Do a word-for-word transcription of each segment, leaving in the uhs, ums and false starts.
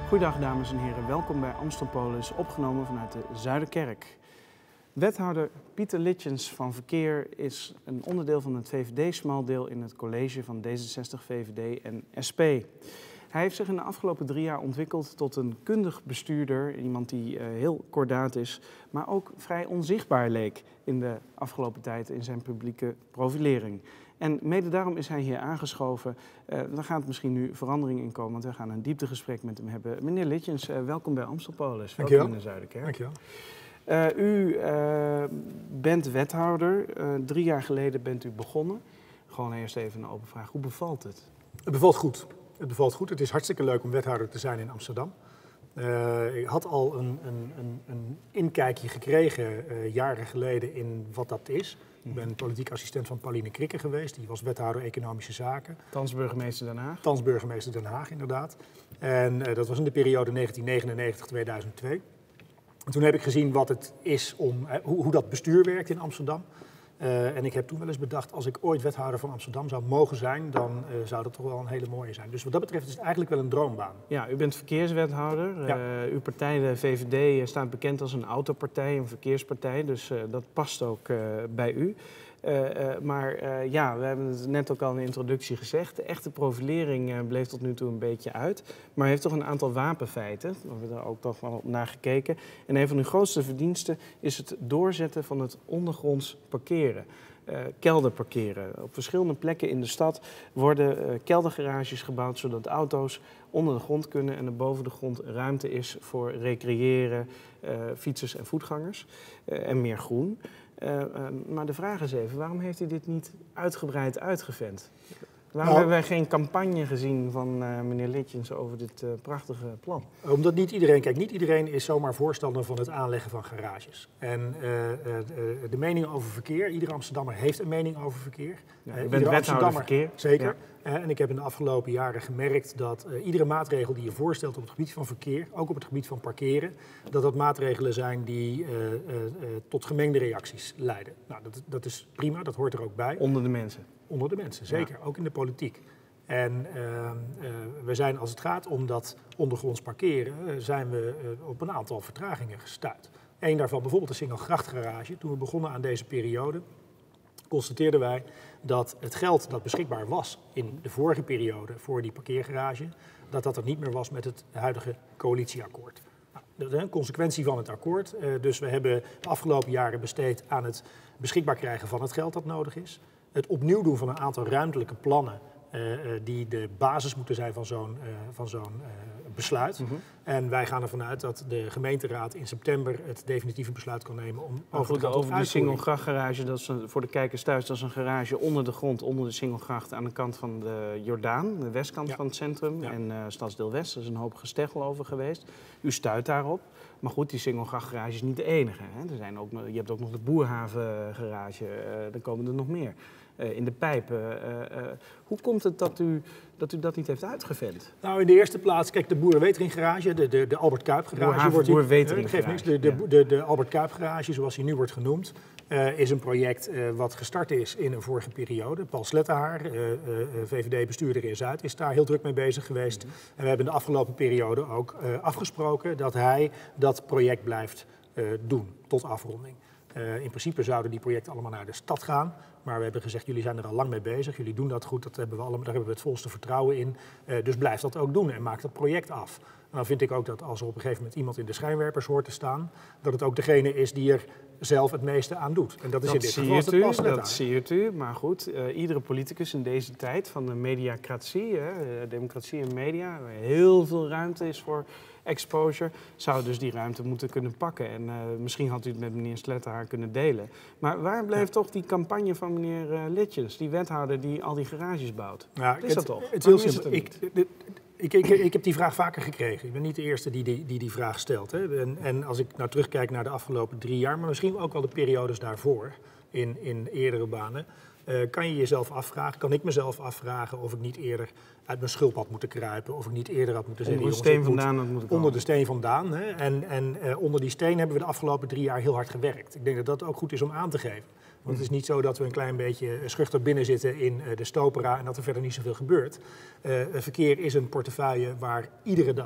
Goedendag dames en heren, welkom bij Amstelpolis, opgenomen vanuit de Zuiderkerk. Wethouder Pieter Litjens van Verkeer is een onderdeel van het V V D-smaldeel in het college van D zesenzestig, V V D en S P. Hij heeft zich in de afgelopen drie jaar ontwikkeld tot een kundig bestuurder, iemand die uh, heel kordaat is, maar ook vrij onzichtbaar leek in de afgelopen tijd in zijn publieke profilering. En mede daarom is hij hier aangeschoven. Uh, daar gaat misschien nu verandering in komen, want we gaan een dieptegesprek met hem hebben. Meneer Litjens, uh, welkom bij Amstelpolis. Dankjewel. Welkom in de Zuiderkerk. Dankjewel. Uh, u uh, bent wethouder. Uh, drie jaar geleden bent u begonnen. Gewoon eerst even een open vraag. Hoe bevalt het? Het bevalt goed. Het bevalt goed. Het is hartstikke leuk om wethouder te zijn in Amsterdam. Uh, ik had al een, een, een, een inkijkje gekregen uh, jaren geleden in wat dat is. Ik ben politiek assistent van Pauline Krikke geweest. Die was wethouder Economische Zaken. Thans burgemeester Den Haag. Thans burgemeester Den Haag, inderdaad. En uh, dat was in de periode negentien negenennegentig tot tweeduizend twee. En toen heb ik gezien wat het is om, uh, hoe, hoe dat bestuur werkt in Amsterdam. Uh, en ik heb toen wel eens bedacht, als ik ooit wethouder van Amsterdam zou mogen zijn, dan uh, zou dat toch wel een hele mooie zijn. Dus wat dat betreft is het eigenlijk wel een droombaan. Ja, u bent verkeerswethouder. Ja. Uh, uw partij, de V V D, staat bekend als een autopartij, een verkeerspartij. Dus uh, dat past ook uh, bij u. Uh, uh, maar uh, ja, we hebben het net ook al in de introductie gezegd. De echte profilering uh, bleef tot nu toe een beetje uit. Maar heeft toch een aantal wapenfeiten. We hebben daar ook toch wel naar gekeken. En een van uw grootste verdiensten is het doorzetten van het ondergronds parkeren. Uh, kelderparkeren. Op verschillende plekken in de stad worden uh, keldergarages gebouwd, zodat auto's onder de grond kunnen en er boven de grond ruimte is voor recreëren, uh, fietsers en voetgangers uh, en meer groen. Uh, uh, maar de vraag is even, waarom heeft u dit niet uitgebreid uitgevent? Waarom nou, hebben wij geen campagne gezien van uh, meneer Litjens over dit uh, prachtige plan? Omdat niet iedereen, kijk, niet iedereen is zomaar voorstander van het aanleggen van garages. En uh, uh, de mening over verkeer, iedere Amsterdammer heeft een mening over verkeer. Ja, u uh, bent wethouder verkeer. Zeker. Ja. Uh, en ik heb in de afgelopen jaren gemerkt dat uh, iedere maatregel die je voorstelt op het gebied van verkeer, ook op het gebied van parkeren, dat dat maatregelen zijn die uh, uh, uh, tot gemengde reacties leiden. Nou, dat, dat is prima, dat hoort er ook bij. Onder de mensen. Onder de mensen, zeker. Ja. Ook in de politiek. En uh, uh, we zijn, als het gaat om dat ondergronds parkeren, uh, zijn we uh, op een aantal vertragingen gestuit. Eén daarvan bijvoorbeeld de Singelgrachtgarage. Toen we begonnen aan deze periode, constateerden wij dat het geld dat beschikbaar was in de vorige periode voor die parkeergarage, dat dat er niet meer was met het huidige coalitieakkoord. Nou, dat is een consequentie van het akkoord. Uh, dus we hebben de afgelopen jaren besteed aan het beschikbaar krijgen van het geld dat nodig is. Het opnieuw doen van een aantal ruimtelijke plannen uh, uh, die de basis moeten zijn van zo'n uh, van zo'n uh, besluit. Mm-hmm. En wij gaan ervan uit dat de gemeenteraad in september het definitieve besluit kan nemen om maar over te gaan tot over de Singelgrachtgarage, dat is een, voor de kijkers thuis, dat is een garage onder de grond, onder de Singelgracht aan de kant van de Jordaan, de westkant ja. van het centrum. Ja. En uh, Stadsdeel West, er is een hoop gesteggel over geweest. U stuit daarop. Maar goed, die Singelgrachtgarage is niet de enige. Hè. Er zijn ook, je hebt ook nog de Boerhavengarage, uh, er komen er nog meer. Uh, in de pijpen. Uh, uh, hoe komt het dat u, dat u dat niet heeft uitgevent? Nou, in de eerste plaats, kijk, de Boerenweteringgarage, de, de, de Albert Kuip garage wordt Boerenweteringgarage. De, de, de, de Albert Kuip garage, zoals hij nu wordt genoemd, uh, is een project uh, wat gestart is in een vorige periode. Paul Slettenhaar, uh, uh, V V D-bestuurder in Zuid, is daar heel druk mee bezig geweest. Mm-hmm. En we hebben de afgelopen periode ook uh, afgesproken dat hij dat project blijft uh, doen tot afronding. Uh, in principe zouden die projecten allemaal naar de stad gaan. Maar we hebben gezegd, jullie zijn er al lang mee bezig. Jullie doen dat goed, dat hebben we allemaal, daar hebben we het volste vertrouwen in. Uh, dus blijf dat ook doen en maak dat project af. En dan vind ik ook dat als er op een gegeven moment iemand in de schijnwerpers hoort te staan, dat het ook degene is die er zelf het meeste aan doet. En dat is dat in dit geval het u, Dat siert u, maar goed, uh, iedere politicus in deze tijd van de mediacratie, hè, democratie en media, waar heel veel ruimte is voor exposure, zou dus die ruimte moeten kunnen pakken. En uh, misschien had u het met meneer Slettenhaar kunnen delen. Maar waar bleef ja. toch die campagne van meneer uh, Litjens, die wethouder die al die garages bouwt? Ja, is het, dat toch? Het is heel simpel. Ik, ik, ik, ik heb die vraag vaker gekregen. Ik ben niet de eerste die die, die, die vraag stelt. Hè. En, en als ik nou terugkijk naar de afgelopen drie jaar, maar misschien ook wel de periodes daarvoor, in, in eerdere banen, Uh, kan je jezelf afvragen, kan ik mezelf afvragen of ik niet eerder uit mijn schulp had moeten kruipen, of ik niet eerder had moeten zeggen, onder de steen vandaan had moeten onder de steen vandaan. Hè? En, en uh, onder die steen hebben we de afgelopen drie jaar heel hard gewerkt. Ik denk dat dat ook goed is om aan te geven. Want het is niet zo dat we een klein beetje schuchter binnen zitten in uh, de Stopera en dat er verder niet zoveel gebeurt. Uh, verkeer is een portefeuille waar iedere dag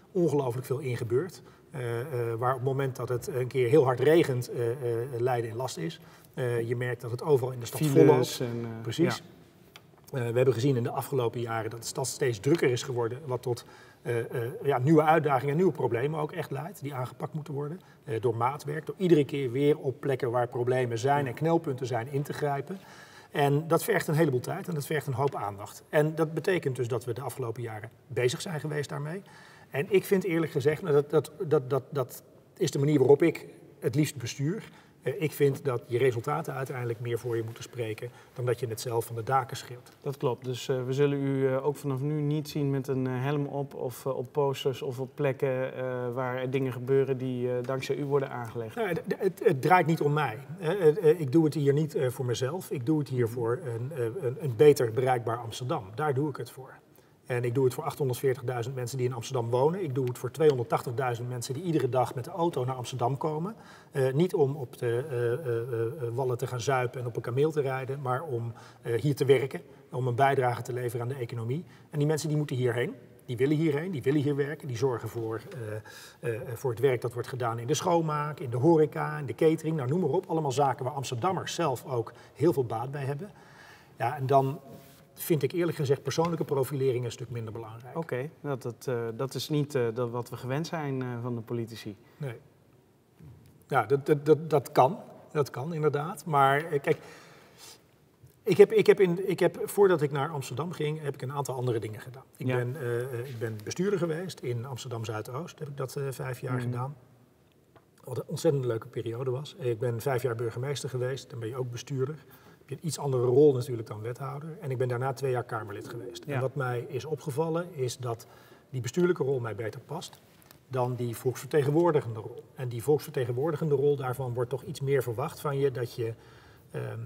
ongelooflijk veel in gebeurt. Uh, uh, waar op het moment dat het een keer heel hard regent, uh, uh, lijden en last is. Uh, je merkt dat het overal in de stad volloopt. En, uh, Precies. Ja. Uh, we hebben gezien in de afgelopen jaren dat de stad steeds drukker is geworden, wat tot uh, uh, ja, nieuwe uitdagingen en nieuwe problemen ook echt leidt, die aangepakt moeten worden. Uh, door maatwerk, door iedere keer weer op plekken waar problemen zijn en knelpunten zijn in te grijpen. En dat vergt een heleboel tijd en dat vergt een hoop aandacht. En dat betekent dus dat we de afgelopen jaren bezig zijn geweest daarmee. En ik vind eerlijk gezegd, dat, dat, dat, dat, dat is de manier waarop ik het liefst bestuur. Uh, ik vind dat je resultaten uiteindelijk meer voor je moeten spreken dan dat je het zelf van de daken schreeuwt. Dat klopt. Dus uh, we zullen u uh, ook vanaf nu niet zien met een uh, helm op of uh, op posters of op plekken uh, waar dingen gebeuren die uh, dankzij u worden aangelegd. Nou, het, het, het draait niet om mij. Uh, uh, ik doe het hier niet uh, voor mezelf. Ik doe het hier voor een, uh, een, een beter bereikbaar Amsterdam. Daar doe ik het voor. En ik doe het voor achthonderdveertigduizend mensen die in Amsterdam wonen. Ik doe het voor tweehonderdtachtigduizend mensen die iedere dag met de auto naar Amsterdam komen. Uh, niet om op de uh, uh, uh, wallen te gaan zuipen en op een kameel te rijden, maar om uh, hier te werken, om een bijdrage te leveren aan de economie. En die mensen die moeten hierheen. Die willen hierheen, die willen hier werken, die zorgen voor, uh, uh, voor het werk dat wordt gedaan in de schoonmaak, in de horeca, in de catering, nou noem maar op. Allemaal zaken waar Amsterdammers zelf ook heel veel baat bij hebben. Ja, en dan vind ik eerlijk gezegd persoonlijke profilering een stuk minder belangrijk. Oké, okay, dat, dat, uh, dat is niet uh, dat wat we gewend zijn uh, van de politici. Nee. Ja, dat, dat, dat, dat kan. Dat kan inderdaad. Maar uh, kijk, ik heb, ik, heb in, ik heb voordat ik naar Amsterdam ging, heb ik een aantal andere dingen gedaan. Ik, ja. ben, uh, ik ben bestuurder geweest in Amsterdam Zuidoost. Heb ik dat uh, vijf jaar mm. gedaan. Wat een ontzettend leuke periode was. Ik ben vijf jaar burgemeester geweest. Dan ben je ook bestuurder. Een iets andere rol natuurlijk dan wethouder. En ik ben daarna twee jaar Kamerlid geweest. Ja. En wat mij is opgevallen is dat die bestuurlijke rol mij beter past dan die volksvertegenwoordigende rol. En die volksvertegenwoordigende rol, daarvan wordt toch iets meer verwacht van je dat je um,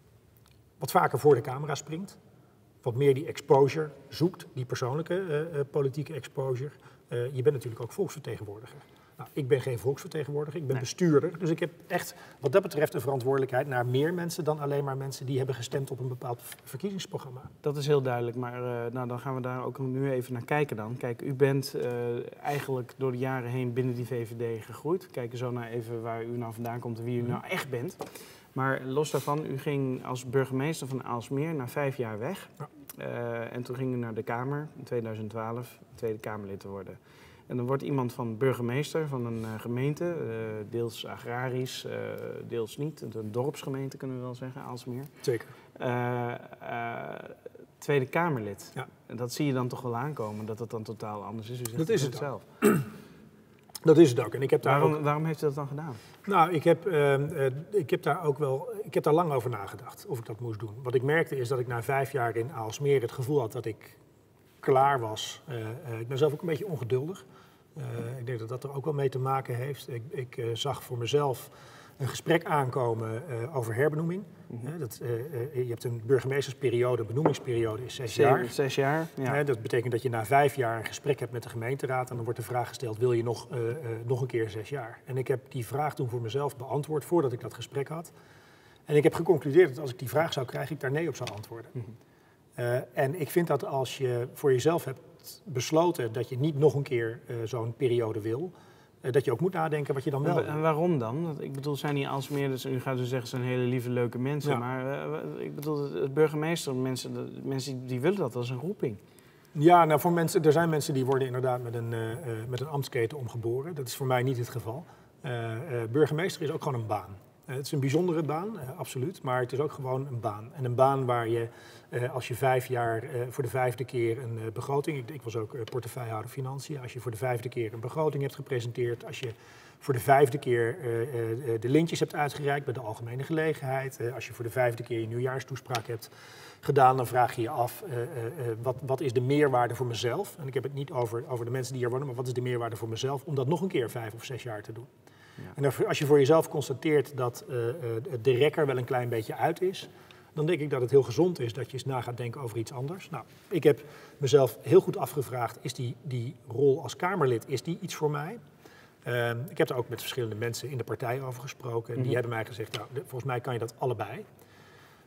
wat vaker voor de camera springt. Wat meer die exposure zoekt, die persoonlijke uh, uh, politieke exposure. Uh, je bent natuurlijk ook volksvertegenwoordiger. Nou, ik ben geen volksvertegenwoordiger, ik ben nee. bestuurder. Dus ik heb echt wat dat betreft een verantwoordelijkheid naar meer mensen dan alleen maar mensen die hebben gestemd op een bepaald verkiezingsprogramma. Dat is heel duidelijk, maar uh, nou, dan gaan we daar ook nu even naar kijken dan. Kijk, u bent uh, eigenlijk door de jaren heen binnen die V V D gegroeid. We kijken zo naar even waar u nou vandaan komt en wie u nou echt bent. Maar los daarvan, u ging als burgemeester van Aalsmeer na vijf jaar weg. Ja. Uh, en toen ging u naar de Kamer in tweeduizend twaalf, Tweede Kamerlid te worden. En dan wordt iemand van burgemeester van een uh, gemeente, uh, deels agrarisch, uh, deels niet. Een dorpsgemeente kunnen we wel zeggen, Aalsmeer. Zeker. Uh, uh, Tweede Kamerlid. Ja. En dat zie je dan toch wel aankomen, dat het dan totaal anders is. U zegt dat is het zelf. Dat is het ook. En ik heb daar waarom, ook... waarom heeft u dat dan gedaan? Nou, ik heb, uh, uh, ik heb daar ook wel, ik heb daar lang over nagedacht of ik dat moest doen. Wat ik merkte is dat ik na vijf jaar in Aalsmeer het gevoel had dat ik klaar was. Uh, uh, ik ben zelf ook een beetje ongeduldig. Uh, ik denk dat dat er ook wel mee te maken heeft. Ik, ik uh, zag voor mezelf een gesprek aankomen uh, over herbenoeming. Mm-hmm. uh, dat, uh, uh, je hebt een burgemeestersperiode, een benoemingsperiode is zes jaar. Zes jaar, ja. Uh, dat betekent dat je na vijf jaar een gesprek hebt met de gemeenteraad en dan wordt de vraag gesteld, wil je nog, uh, uh, nog een keer zes jaar? En ik heb die vraag toen voor mezelf beantwoord voordat ik dat gesprek had. En ik heb geconcludeerd dat als ik die vraag zou krijgen, ik daar nee op zou antwoorden. Mm-hmm. Uh, en ik vind dat als je voor jezelf hebt besloten dat je niet nog een keer uh, zo'n periode wil, uh, dat je ook moet nadenken wat je dan wel wil. En waarom dan? Ik bedoel, zijn die Aalsmeerders, u gaat dus zeggen, zijn hele lieve, leuke mensen, ja. maar uh, ik bedoel, het burgemeester, mensen, de, mensen die willen dat als een roeping. Ja, nou voor mensen, er zijn mensen die worden inderdaad met een, uh, uh, met een ambtsketen omgeboren. Dat is voor mij niet het geval. Uh, uh, burgemeester is ook gewoon een baan. Uh, het is een bijzondere baan, uh, absoluut, maar het is ook gewoon een baan. En een baan waar je, uh, als je vijf jaar uh, voor de vijfde keer een uh, begroting... Ik, ik was ook uh, portefeuillehouder financiën. Als je voor de vijfde keer een begroting hebt gepresenteerd... als je voor de vijfde keer uh, uh, de lintjes hebt uitgereikt bij de algemene gelegenheid... Uh, als je voor de vijfde keer je nieuwjaarstoespraak hebt gedaan... dan vraag je je af, uh, uh, wat, wat is de meerwaarde voor mezelf? En ik heb het niet over, over de mensen die hier wonen... maar wat is de meerwaarde voor mezelf om dat nog een keer vijf of zes jaar te doen? Ja. En als je voor jezelf constateert dat uh, de rekker wel een klein beetje uit is... dan denk ik dat het heel gezond is dat je eens na gaat denken over iets anders. Nou, ik heb mezelf heel goed afgevraagd, is die, die rol als Kamerlid, is die iets voor mij? Uh, ik heb daar ook met verschillende mensen in de partij over gesproken. En die mm-hmm. hebben mij gezegd, nou, de, volgens mij kan je dat allebei.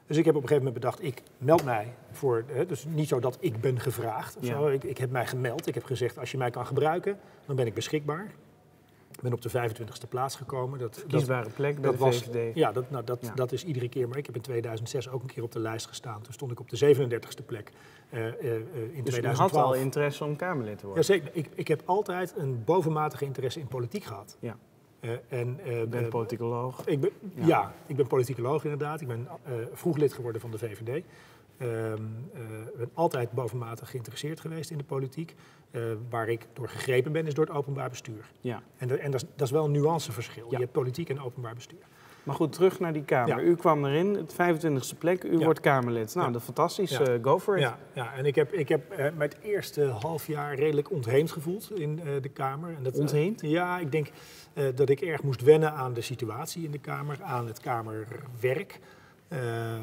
Dus ik heb op een gegeven moment bedacht, ik meld mij voor, hè, dus niet zo dat ik ben gevraagd of Ja. zo. Ik, ik heb mij gemeld, ik heb gezegd, als je mij kan gebruiken, dan ben ik beschikbaar. Ik ben op de vijfentwintigste plaats gekomen. Dat, Kiesbare dat, plek bij dat de was, V V D. Ja, dat, nou, dat, Ja. dat is iedere keer. Maar ik heb in tweeduizend zes ook een keer op de lijst gestaan. Toen stond ik op de zevenendertigste plek uh, uh, in Dus tweeduizend twaalf. u had al interesse om Kamerlid te worden? Jazeker. Ik, ik heb altijd een bovenmatige interesse in politiek gehad. Ja. Uh, en, uh, U bent uh, politicoloog. Ik ben, Ja. ja. ik ben politicoloog inderdaad. Ik ben uh, vroeg lid geworden van de V V D. Ik uh, uh, ben altijd bovenmatig geïnteresseerd geweest in de politiek. Uh, waar ik door gegrepen ben, is door het openbaar bestuur. Ja. En, de, en dat, is, dat is wel een nuanceverschil. Ja. Je hebt politiek en openbaar bestuur. Maar goed, terug naar die Kamer. Ja. U kwam erin, het vijfentwintigste plek, u Ja. wordt Kamerlid. Nou, Ja. dat is fantastisch. Ja. Uh, go for it. Ja, ja, en ik heb, ik heb uh, mij het eerste half jaar redelijk ontheemd gevoeld in uh, de Kamer. En dat, uh, Ontheemd? Ja, ik denk uh, dat ik erg moest wennen aan de situatie in de Kamer, aan het Kamerwerk. Uh, uh,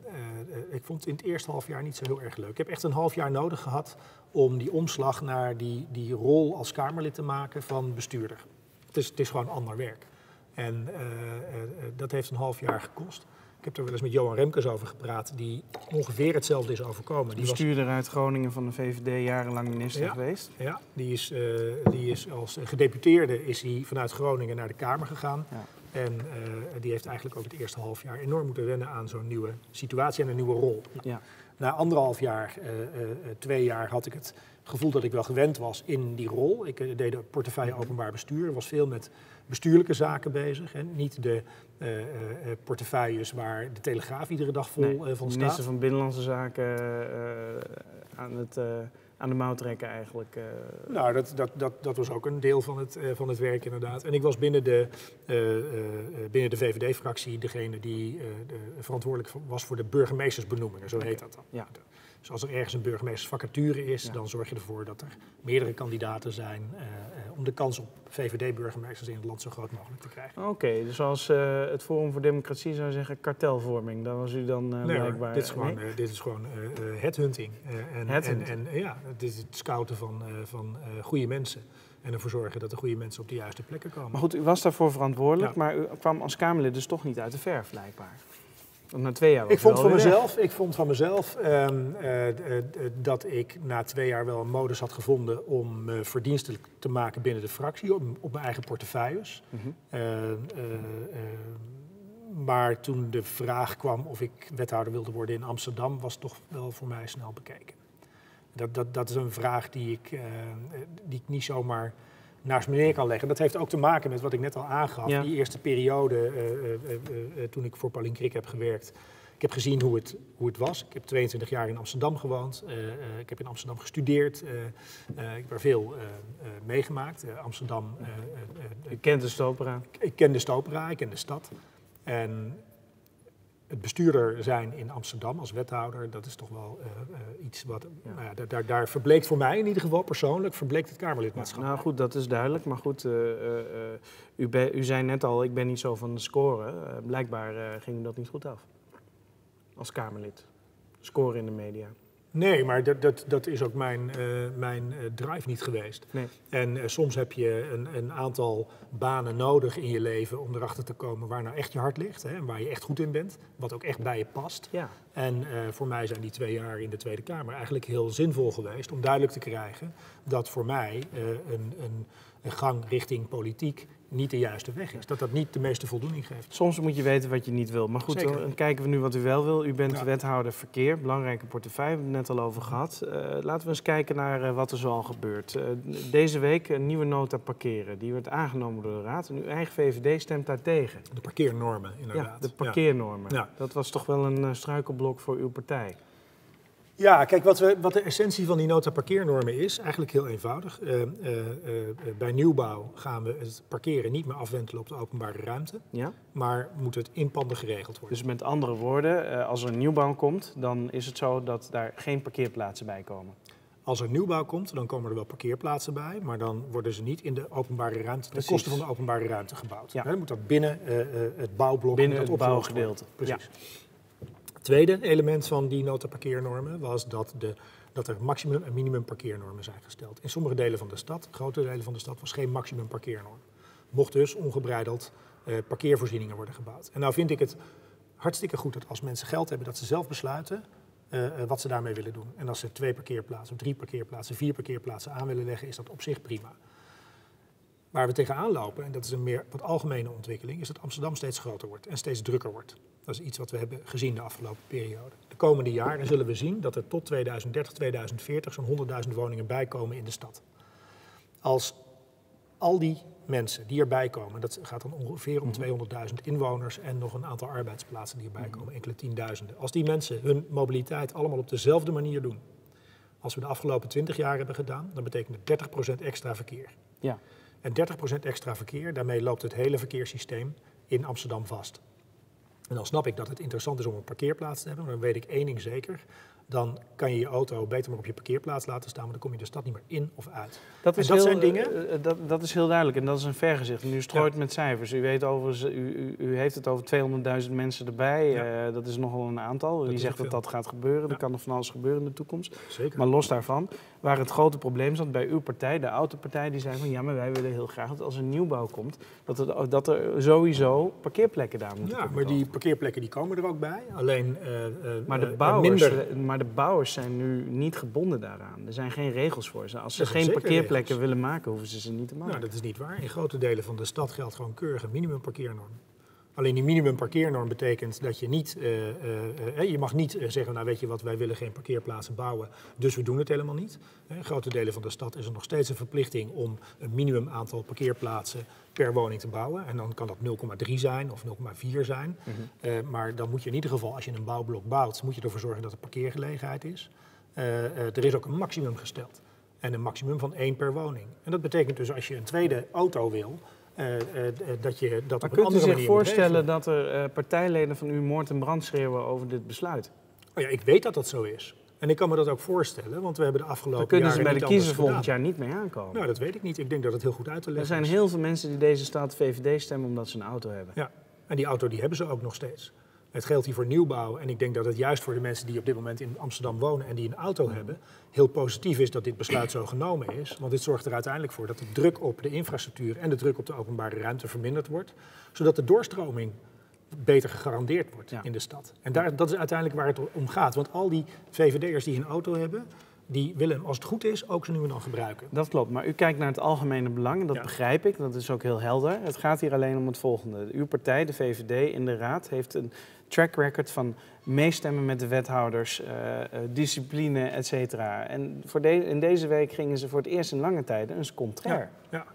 ik vond het in het eerste half jaar niet zo heel erg leuk. Ik heb echt een half jaar nodig gehad om die omslag naar die, die rol als Kamerlid te maken van bestuurder. Het is, het is gewoon ander werk. En uh, uh, dat heeft een half jaar gekost. Ik heb er wel eens met Johan Remkes over gepraat, die ongeveer hetzelfde is overkomen. Die Bestuurder uit Groningen van de V V D, jarenlang minister Ja. geweest. Was, ja, die is, uh, die is als gedeputeerde is hij vanuit Groningen naar de Kamer gegaan. Ja. En uh, die heeft eigenlijk ook het eerste half jaar enorm moeten wennen aan zo'n nieuwe situatie en een nieuwe rol. Nou, Ja. Na anderhalf jaar, uh, uh, twee jaar, had ik het gevoel dat ik wel gewend was in die rol. Ik uh, deed de portefeuille openbaar bestuur, was veel met bestuurlijke zaken bezig. Hè. Niet de uh, uh, portefeuilles waar de Telegraaf iedere dag vol Nee, uh, van de staat. minister van Binnenlandse Zaken uh, aan, het, uh, aan de mouw trekken eigenlijk. Uh. Nou, dat, dat, dat, dat was ook een deel van het, uh, van het werk inderdaad. En ik was binnen de, uh, uh, binnen de V V D-fractie degene die uh, de, verantwoordelijk was voor de burgemeestersbenoemingen, zo heet dat dan. Ja. Dus als er ergens een burgemeestersvacature is, Ja. dan zorg je ervoor dat er meerdere kandidaten zijn uh, uh, om de kans op V V D-burgemeesters in het land zo groot mogelijk te krijgen. Oké, okay, dus als uh, het Forum voor Democratie zou zeggen kartelvorming, dan was u dan uh, nee, blijkbaar... hoor, dit is gewoon, nee? uh, dit is gewoon uh, uh, headhunting. Uh, en, Headhunting. En, en ja, het is het scouten van, uh, van uh, goede mensen. En ervoor zorgen dat de goede mensen op de juiste plekken komen. Maar goed, u was daarvoor verantwoordelijk, Ja. maar u kwam als Kamerlid dus toch niet uit de verf, blijkbaar. Want na twee jaar was Ik u vond, van alweer weg. mezelf, ik vond van mezelf um, uh, uh, dat ik na twee jaar wel een modus had gevonden om uh, verdienstelijk te maken binnen de fractie, op, op mijn eigen portefeuilles. Mm-hmm. Uh, uh, uh, maar toen de vraag kwam of ik wethouder wilde worden in Amsterdam, was toch wel voor mij snel bekeken. Dat, dat, dat is een vraag die ik, uh, die ik niet zomaar naast me neer kan leggen. Dat heeft ook te maken met wat ik net al aangaf. Ja. Die eerste periode, uh, uh, uh, uh, toen ik voor Paulien Krik heb gewerkt. Ik heb gezien hoe het, hoe het was. Ik heb tweeëntwintig jaar in Amsterdam gewoond. Uh, uh, ik heb in Amsterdam gestudeerd. Uh, uh, ik heb er veel uh, uh, meegemaakt. Uh, Amsterdam... Uh, uh, uh, U kent de Stopera. Ik, ik ken de Stopera, ik ken de stad. En het bestuurder zijn in Amsterdam als wethouder, dat is toch wel uh, uh, iets wat... Ja. Nou ja, daar, daar verbleekt voor mij in ieder geval persoonlijk, verbleekt het Kamerlidmaatschap. Ja, nou goed, dat is duidelijk. Maar goed, uh, uh, u, be, u zei net al, ik ben niet zo van de scoren. Uh, blijkbaar uh, ging u dat niet goed af. Als Kamerlid. Scoren in de media. Nee, maar dat, dat, dat is ook mijn, uh, mijn uh, drive niet geweest. Nee. En uh, soms heb je een, een aantal banen nodig in je leven om erachter te komen waar nou echt je hart ligt. Hè, en waar je echt goed in bent, wat ook echt bij je past. Ja. En uh, voor mij zijn die twee jaar in de Tweede Kamer eigenlijk heel zinvol geweest om duidelijk te krijgen dat voor mij uh, een, een, een gang richting politiek niet de juiste weg is. Dat dat niet de meeste voldoening geeft. Soms moet je weten wat je niet wil. Maar goed, Zeker. dan kijken we nu wat u wel wil. U bent Ja. wethouder verkeer, belangrijke portefeuille, we hebben het net al over gehad. Uh, laten we eens kijken naar uh, wat er zoal gebeurt. Uh, deze week een nieuwe nota parkeren. Die werd aangenomen door de Raad en uw eigen V V D stemt daar tegen. De parkeernormen, inderdaad. Ja, de parkeernormen. Ja. Dat was toch wel een uh, struikelblok voor uw partij. Ja, kijk, wat, we, wat de essentie van die nota parkeernormen is, eigenlijk heel eenvoudig. Uh, uh, uh, bij nieuwbouw gaan we het parkeren niet meer afwentelen op de openbare ruimte, Ja? maar moet het in panden geregeld worden. Dus met andere woorden, uh, als er een nieuwbouw komt, dan is het zo dat daar geen parkeerplaatsen bij komen. Als er nieuwbouw komt, dan komen er wel parkeerplaatsen bij, maar dan worden ze niet in de openbare ruimte, ten Precies. koste van de openbare ruimte gebouwd. Ja. Dan moet dat binnen uh, uh, het bouwblok Binnen moet het dat opgelost bouwgedeelte. worden. Precies. Het tweede element van die nota parkeernormen was dat, de, dat er maximum- en minimum parkeernormen zijn gesteld. In sommige delen van de stad, grote delen van de stad, was geen maximum parkeernorm. Mocht dus ongebreideld uh, parkeervoorzieningen worden gebouwd. En nou vind ik het hartstikke goed dat als mensen geld hebben, dat ze zelf besluiten uh, uh, wat ze daarmee willen doen. En als ze twee parkeerplaatsen, of drie parkeerplaatsen, vier parkeerplaatsen aan willen leggen, is dat op zich prima. Waar we tegenaan lopen, en dat is een meer wat algemene ontwikkeling, is dat Amsterdam steeds groter wordt en steeds drukker wordt. Dat is iets wat we hebben gezien de afgelopen periode. De komende jaren zullen we zien dat er tot tweeduizend dertig, tweeduizend veertig zo'n honderdduizend woningen bijkomen in de stad. Als al die mensen die erbij komen, dat gaat dan ongeveer om tweehonderdduizend inwoners en nog een aantal arbeidsplaatsen die erbij komen, enkele tienduizenden. Als die mensen hun mobiliteit allemaal op dezelfde manier doen als we de afgelopen twintig jaar hebben gedaan, dan betekent het dertig procent extra verkeer. Ja. En dertig procent extra verkeer, daarmee loopt het hele verkeerssysteem in Amsterdam vast. En dan snap ik dat het interessant is om een parkeerplaats te hebben, maar dan weet ik één ding zeker. Dan kan je je auto beter maar op je parkeerplaats laten staan, maar dan kom je de stad niet meer in of uit. Dat, is en dat heel, zijn dingen... Uh, dat, dat is heel duidelijk en dat is een vergezicht. En u strooit Ja. met cijfers. U, weet overigens, u, u, u heeft het over tweehonderdduizend mensen erbij. Ja. Uh, dat is nogal een aantal. U zegt dat dat gaat gebeuren. Ja. Er kan nog van alles gebeuren in de toekomst. Zeker. Maar los daarvan, waar het grote probleem zat bij uw partij, de autopartij, die zei van ja, maar wij willen heel graag dat als er nieuwbouw komt, dat er, dat er sowieso parkeerplekken daar moeten ja, komen. maar die parkeerplekken die komen er ook bij. Alleen uh, uh, maar, de bouwers, minder... maar de bouwers zijn nu niet gebonden daaraan. Er zijn geen regels voor ze. Als ze geen parkeerplekken regels. willen maken, hoeven ze ze niet te maken. Nou, dat is niet waar. In grote delen van de stad geldt gewoon keurig een minimumparkeernorm. Alleen die minimumparkeernorm betekent dat je niet, uh, uh, uh, je mag niet uh, zeggen, nou weet je wat, wij willen geen parkeerplaatsen bouwen, dus we doen het helemaal niet. In grote delen van de stad is er nog steeds een verplichting om een minimum aantal parkeerplaatsen per woning te bouwen. En dan kan dat nul komma drie zijn of nul komma vier zijn. Mm-hmm. uh, maar dan moet je in ieder geval, als je een bouwblok bouwt, moet je ervoor zorgen dat er parkeergelegenheid is. Uh, uh, er is ook een maximum gesteld. En een maximum van één per woning. En dat betekent dus als je een tweede auto wil, Uh, uh, dat je dat maar op een andere manier. Kunt u zich voorstellen dat er uh, partijleden van u moord en brand schreeuwen over dit besluit? Oh ja, ik weet dat dat zo is. En ik kan me dat ook voorstellen, want we hebben de afgelopen jaren. jaren. Daar kunnen ze bij de kiezer volgend gedaan. jaar niet mee aankomen. Nou, dat weet ik niet. Ik denk dat het heel goed uit te leggen is. Er zijn heel veel mensen die deze stad V V D stemmen omdat ze een auto hebben. Ja, en die auto die hebben ze ook nog steeds. Het geldt hier voor nieuwbouw. En ik denk dat het juist voor de mensen die op dit moment in Amsterdam wonen en die een auto hebben, heel positief is dat dit besluit zo genomen is. Want dit zorgt er uiteindelijk voor dat de druk op de infrastructuur en de druk op de openbare ruimte verminderd wordt. Zodat de doorstroming beter gegarandeerd wordt ja. in de stad. En daar, dat is uiteindelijk waar het om gaat. Want al die V V D'ers die een auto hebben, die willen hem, als het goed is, ook zo nu en dan gebruiken. Dat klopt, maar u kijkt naar het algemene belang en dat ja. begrijp ik. Dat is ook heel helder. Het gaat hier alleen om het volgende. Uw partij, de V V D, in de Raad heeft een track record van meestemmen met de wethouders, uh, uh, discipline, et cetera. En voor de, in deze week gingen ze voor het eerst in lange tijden eens contrair. Ja. Ja.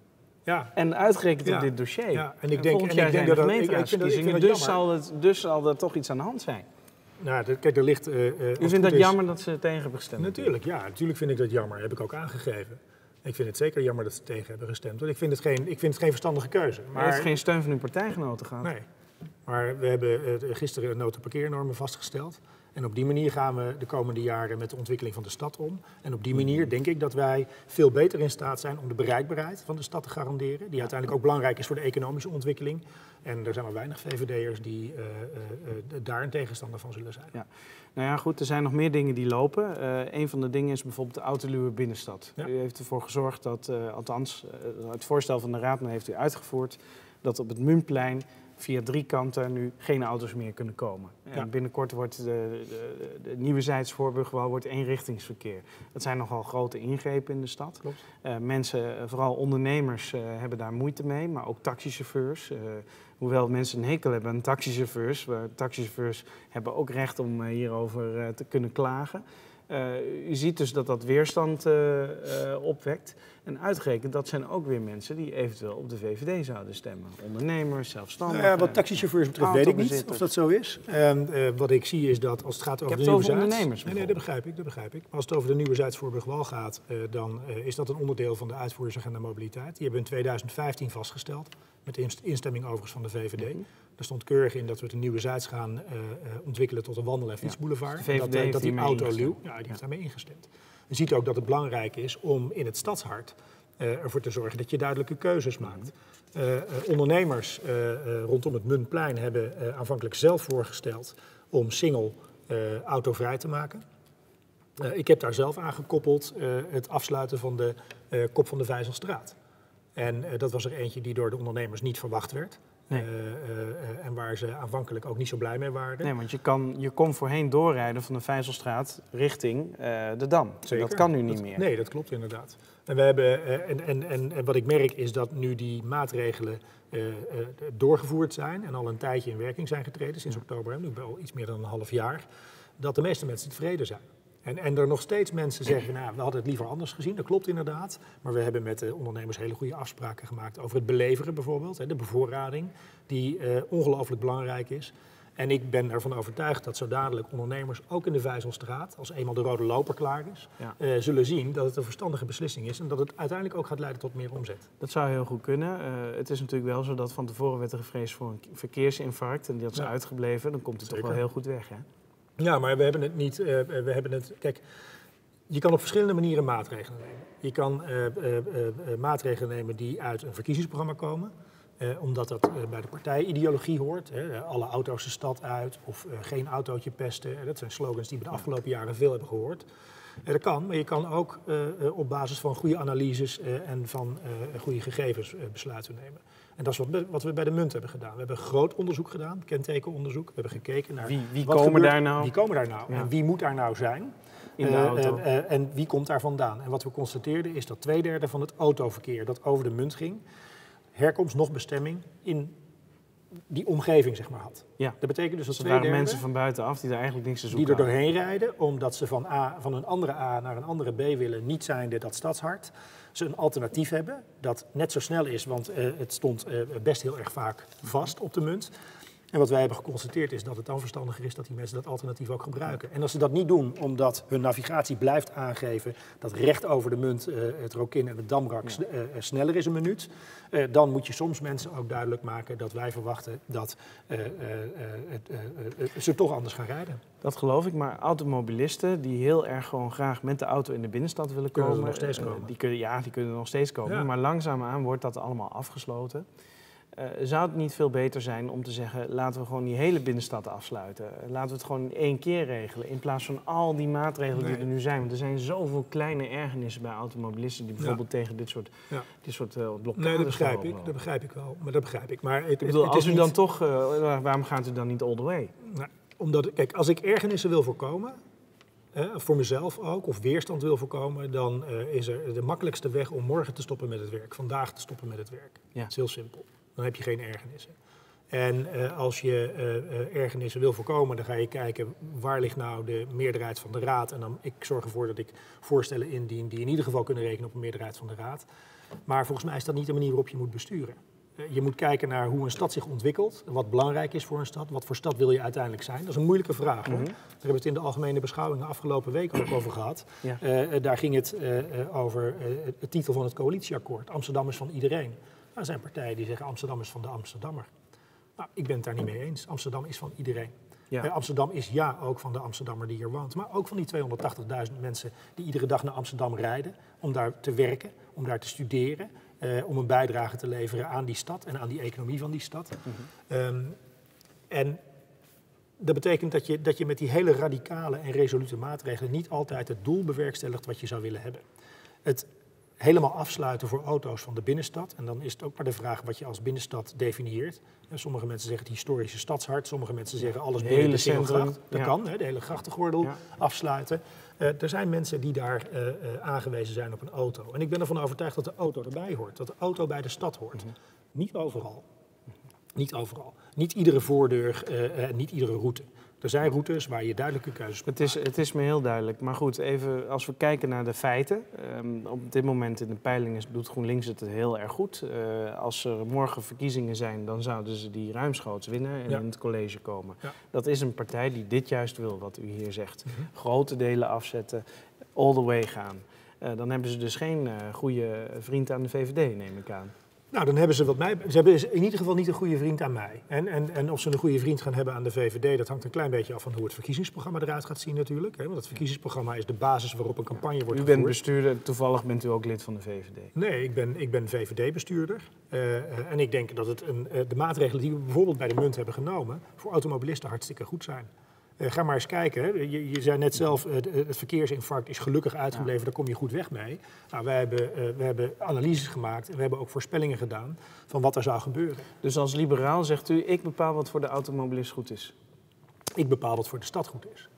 Ja. En uitgerekend ja. op dit dossier. Ja. En ik denk, en en ik denk dat, dat ik, ik vind dat, ik vind dat dus, zal het, dus zal er toch iets aan de hand zijn. Nou, de, kijk, er ligt... Uh, uh, U vindt dat is, jammer dat ze tegen hebben gestemd? Natuurlijk, ja. Natuurlijk vind ik dat jammer. Heb ik ook aangegeven. Ik vind het zeker jammer dat ze tegen hebben gestemd. Want ik vind het geen, ik vind het geen verstandige keuze. Maar u heeft geen steun van uw partijgenoten gehad? Nee. Maar we hebben uh, gisteren een nota parkeernormen vastgesteld. En op die manier gaan we de komende jaren met de ontwikkeling van de stad om. En op die manier denk ik dat wij veel beter in staat zijn om de bereikbaarheid van de stad te garanderen. Die uiteindelijk ook belangrijk is voor de economische ontwikkeling. En er zijn maar weinig V V D'ers die uh, uh, uh, daar een tegenstander van zullen zijn. Ja. Nou ja, goed, er zijn nog meer dingen die lopen. Uh, een van de dingen is bijvoorbeeld de autoluwe binnenstad. Ja. U heeft ervoor gezorgd dat, uh, althans, uh, het voorstel van de Raad heeft u uitgevoerd, dat op het Muntplein via drie kanten nu geen auto's meer kunnen komen. Ja. En binnenkort wordt de, de, de nieuwe Zijdsvoorburgwal wordt eenrichtingsverkeer. Dat zijn nogal grote ingrepen in de stad. Uh, mensen, vooral ondernemers, uh, hebben daar moeite mee, maar ook taxichauffeurs. Uh, hoewel mensen een hekel hebben aan taxichauffeurs. Uh, taxichauffeurs hebben ook recht om uh, hierover uh, te kunnen klagen. Uh, u ziet dus dat dat weerstand uh, uh, opwekt. En uitgerekend, dat zijn ook weer mensen die eventueel op de V V D zouden stemmen. Ondernemers, zelfstandigen. Uh, wat taxichauffeurs betreft weet ik niet of dat zo is. Uh, uh, wat ik zie is dat als het gaat over ik de nieuwe Zijds... ondernemers. Nee, nee, dat begrijp ik, dat begrijp ik. Maar als het over de nieuwe Zijdsvoorburgwal gaat, uh, dan uh, is dat een onderdeel van de uitvoeringsagenda mobiliteit. Die hebben we in tweeduizend vijftien vastgesteld. Met instemming overigens van de V V D. Mm-hmm. Er stond keurig in dat we de nieuwe Zijds gaan uh, uh, ontwikkelen tot een wandel- en fietsboulevard. Ja, dat, uh, dat die autoluw, ja, die ja. heeft daarmee ingestemd. Je ziet ook dat het belangrijk is om in het stadshart uh, ervoor te zorgen dat je duidelijke keuzes maakt. Uh, uh, ondernemers uh, uh, rondom het Muntplein hebben uh, aanvankelijk zelf voorgesteld om Singel uh, autovrij te maken. Uh, ik heb daar zelf aan gekoppeld uh, het afsluiten van de uh, Kop van de Vijzelstraat. En uh, dat was er eentje die door de ondernemers niet verwacht werd. Nee. Uh, uh, en waar ze aanvankelijk ook niet zo blij mee waren. Nee, want je, kan, je kon voorheen doorrijden van de Vijzelstraat richting uh, de Dam. Zeker. Dat kan nu niet dat, meer. Nee, dat klopt inderdaad. En, we hebben, uh, en, en, en, en wat ik merk is dat nu die maatregelen uh, uh, doorgevoerd zijn en al een tijdje in werking zijn getreden, sinds oktober, hè, nu al iets meer dan een half jaar, dat de meeste mensen tevreden zijn. En, en er nog steeds mensen zeggen, nou, we hadden het liever anders gezien. Dat klopt inderdaad. Maar we hebben met de ondernemers hele goede afspraken gemaakt over het beleveren bijvoorbeeld. Hè, de bevoorrading, die uh, ongelooflijk belangrijk is. En ik ben ervan overtuigd dat zo dadelijk ondernemers, ook in de Vijzelstraat, als eenmaal de rode loper klaar is, ja. uh, zullen zien dat het een verstandige beslissing is. En dat het uiteindelijk ook gaat leiden tot meer omzet. Dat zou heel goed kunnen. Uh, het is natuurlijk wel zo dat van tevoren werd er gevreesd voor een verkeersinfarct. En die had ze ja. uitgebleven. Dan komt het Zeker. toch wel heel goed weg, hè? Ja, maar we hebben het niet, uh, we hebben het, kijk, je kan op verschillende manieren maatregelen nemen. Je kan uh, uh, uh, uh, maatregelen nemen die uit een verkiezingsprogramma komen, uh, omdat dat uh, bij de partijideologie hoort. Hè, alle auto's de stad uit of uh, geen autootje pesten. Uh, dat zijn slogans die we de afgelopen jaren veel hebben gehoord. Uh, dat kan, maar je kan ook uh, uh, op basis van goede analyses uh, en van uh, goede gegevens uh, besluiten nemen. En dat is wat, wat we bij de Munt hebben gedaan. We hebben groot onderzoek gedaan, kentekenonderzoek. We hebben gekeken naar wie, wie wat komen gebeurt, daar nou? Wie komen daar nou? Ja. En wie moet daar nou zijn? In de auto. Uh, uh, uh, en wie komt daar vandaan? En wat we constateerden is dat twee derde van het autoverkeer dat over de Munt ging, herkomst nog bestemming in die omgeving zeg maar had. Ja. Dat betekent dus dat dus twee derde mensen van buitenaf die er eigenlijk niks te zoeken die er doorheen hadden. rijden, omdat ze van, A, van een andere A naar een andere B willen, niet zijnde dat stadshart, ze een alternatief hebben dat net zo snel is, want uh, het stond uh, best heel erg vaak vast op de Munt. En wat wij hebben geconstateerd is dat het dan verstandiger is dat die mensen dat alternatief ook gebruiken. En als ze dat niet doen omdat hun navigatie blijft aangeven dat recht over de Munt uh, het Rokin en het Damrak ja. uh, sneller is een minuut, uh, dan moet je soms mensen ook duidelijk maken dat wij verwachten dat uh, uh, uh, uh, uh, uh, ze toch anders gaan rijden. Dat geloof ik, maar automobilisten die heel erg gewoon graag met de auto in de binnenstad willen komen, kunnen er nog steeds komen. Uh, die kunnen, ja, die kunnen er nog steeds komen, ja. maar langzaamaan wordt dat allemaal afgesloten. Uh, zou het niet veel beter zijn om te zeggen, laten we gewoon die hele binnenstad afsluiten. Uh, laten we het gewoon in één keer regelen, in plaats van al die maatregelen nee. die er nu zijn. Want er zijn zoveel kleine ergernissen bij automobilisten die bijvoorbeeld ja. tegen dit soort, ja. dit soort uh, blokkades Nee, dat begrijp komen. ik, dat begrijp ik wel. Maar dat begrijp ik. Maar het, ik bedoel, het, het als is u niet... dan toch, uh, waarom gaat u dan niet all the way? Nou, omdat, kijk, als ik ergernissen wil voorkomen, eh, voor mezelf ook, of weerstand wil voorkomen, dan uh, is er de makkelijkste weg om morgen te stoppen met het werk, vandaag te stoppen met het werk. Ja. Het is heel simpel. Dan heb je geen ergernissen. En uh, als je uh, uh, ergernissen wil voorkomen, dan ga je kijken waar ligt nou de meerderheid van de raad. En dan ik zorg ervoor dat ik voorstellen indien die in ieder geval kunnen rekenen op een meerderheid van de raad. Maar volgens mij is dat niet de manier waarop je moet besturen. Uh, je moet kijken naar hoe een stad zich ontwikkelt, wat belangrijk is voor een stad. Wat voor stad wil je uiteindelijk zijn? Dat is een moeilijke vraag. Hoor. Mm-hmm. Daar hebben we het in de algemene beschouwingen afgelopen week ook over gehad. Ja. Uh, uh, daar ging het uh, uh, over uh, de titel van het coalitieakkoord. Amsterdam is van iedereen. Er zijn partijen die zeggen Amsterdam is van de Amsterdammer. Nou, ik ben het daar niet mee eens. Amsterdam is van iedereen. Ja. Eh, Amsterdam is ja ook van de Amsterdammer die hier woont. Maar ook van die tweehonderdtachtigduizend mensen die iedere dag naar Amsterdam rijden. Om daar te werken, om daar te studeren. Eh, om een bijdrage te leveren aan die stad en aan die economie van die stad. Mm-hmm. Um, en dat betekent dat je, dat je met die hele radicale en resolute maatregelen niet altijd het doel bewerkstelligt wat je zou willen hebben. Het helemaal afsluiten voor auto's van de binnenstad. En dan is het ook maar de vraag wat je als binnenstad definieert. En sommige mensen zeggen het historische stadshart. Sommige mensen zeggen alles binnen de, de Singelgracht. Dat ja. kan, hè, de hele grachtengordel ja. afsluiten. Uh, er zijn mensen die daar uh, uh, aangewezen zijn op een auto. En ik ben ervan overtuigd dat de auto erbij hoort. Dat de auto bij de stad hoort. Mm-hmm. Niet overal. Niet overal. Niet iedere voordeur, uh, uh, niet iedere route. Er zijn routes waar je duidelijke keuzes moet het is, het is me heel duidelijk. Maar goed, even als we kijken naar de feiten. Um, op dit moment in de peilingen doet GroenLinks het heel erg goed. Uh, als er morgen verkiezingen zijn, dan zouden ze die ruimschoots winnen en ja. in het college komen. Ja. Dat is een partij die dit juist wil, wat u hier zegt. Mm-hmm. Grote delen afzetten, all the way gaan. Uh, dan hebben ze dus geen uh, goede vriend aan de V V D, neem ik aan. Nou, dan hebben ze wat mij. Ze hebben in ieder geval niet een goede vriend aan mij. En, en, en of ze een goede vriend gaan hebben aan de V V D, dat hangt een klein beetje af van hoe het verkiezingsprogramma eruit gaat zien natuurlijk. Hè? Want het verkiezingsprogramma is de basis waarop een campagne wordt gevoerd. U bent bestuurder, toevallig bent u ook lid van de V V D. Nee, ik ben, ik ben V V D-bestuurder. Uh, uh, en ik denk dat het een, uh, de maatregelen die we bijvoorbeeld bij de Munt hebben genomen, voor automobilisten hartstikke goed zijn. Uh, ga maar eens kijken. Hè. Je, je zei net zelf, uh, het verkeersinfarct is gelukkig uitgebleven, ja. Daar kom je goed weg mee. Nou, wij hebben, uh, we hebben analyses gemaakt en we hebben ook voorspellingen gedaan van wat er zou gebeuren. Dus als liberaal zegt u, ik bepaal wat voor de automobilist goed is? Ik bepaal wat voor de stad goed is.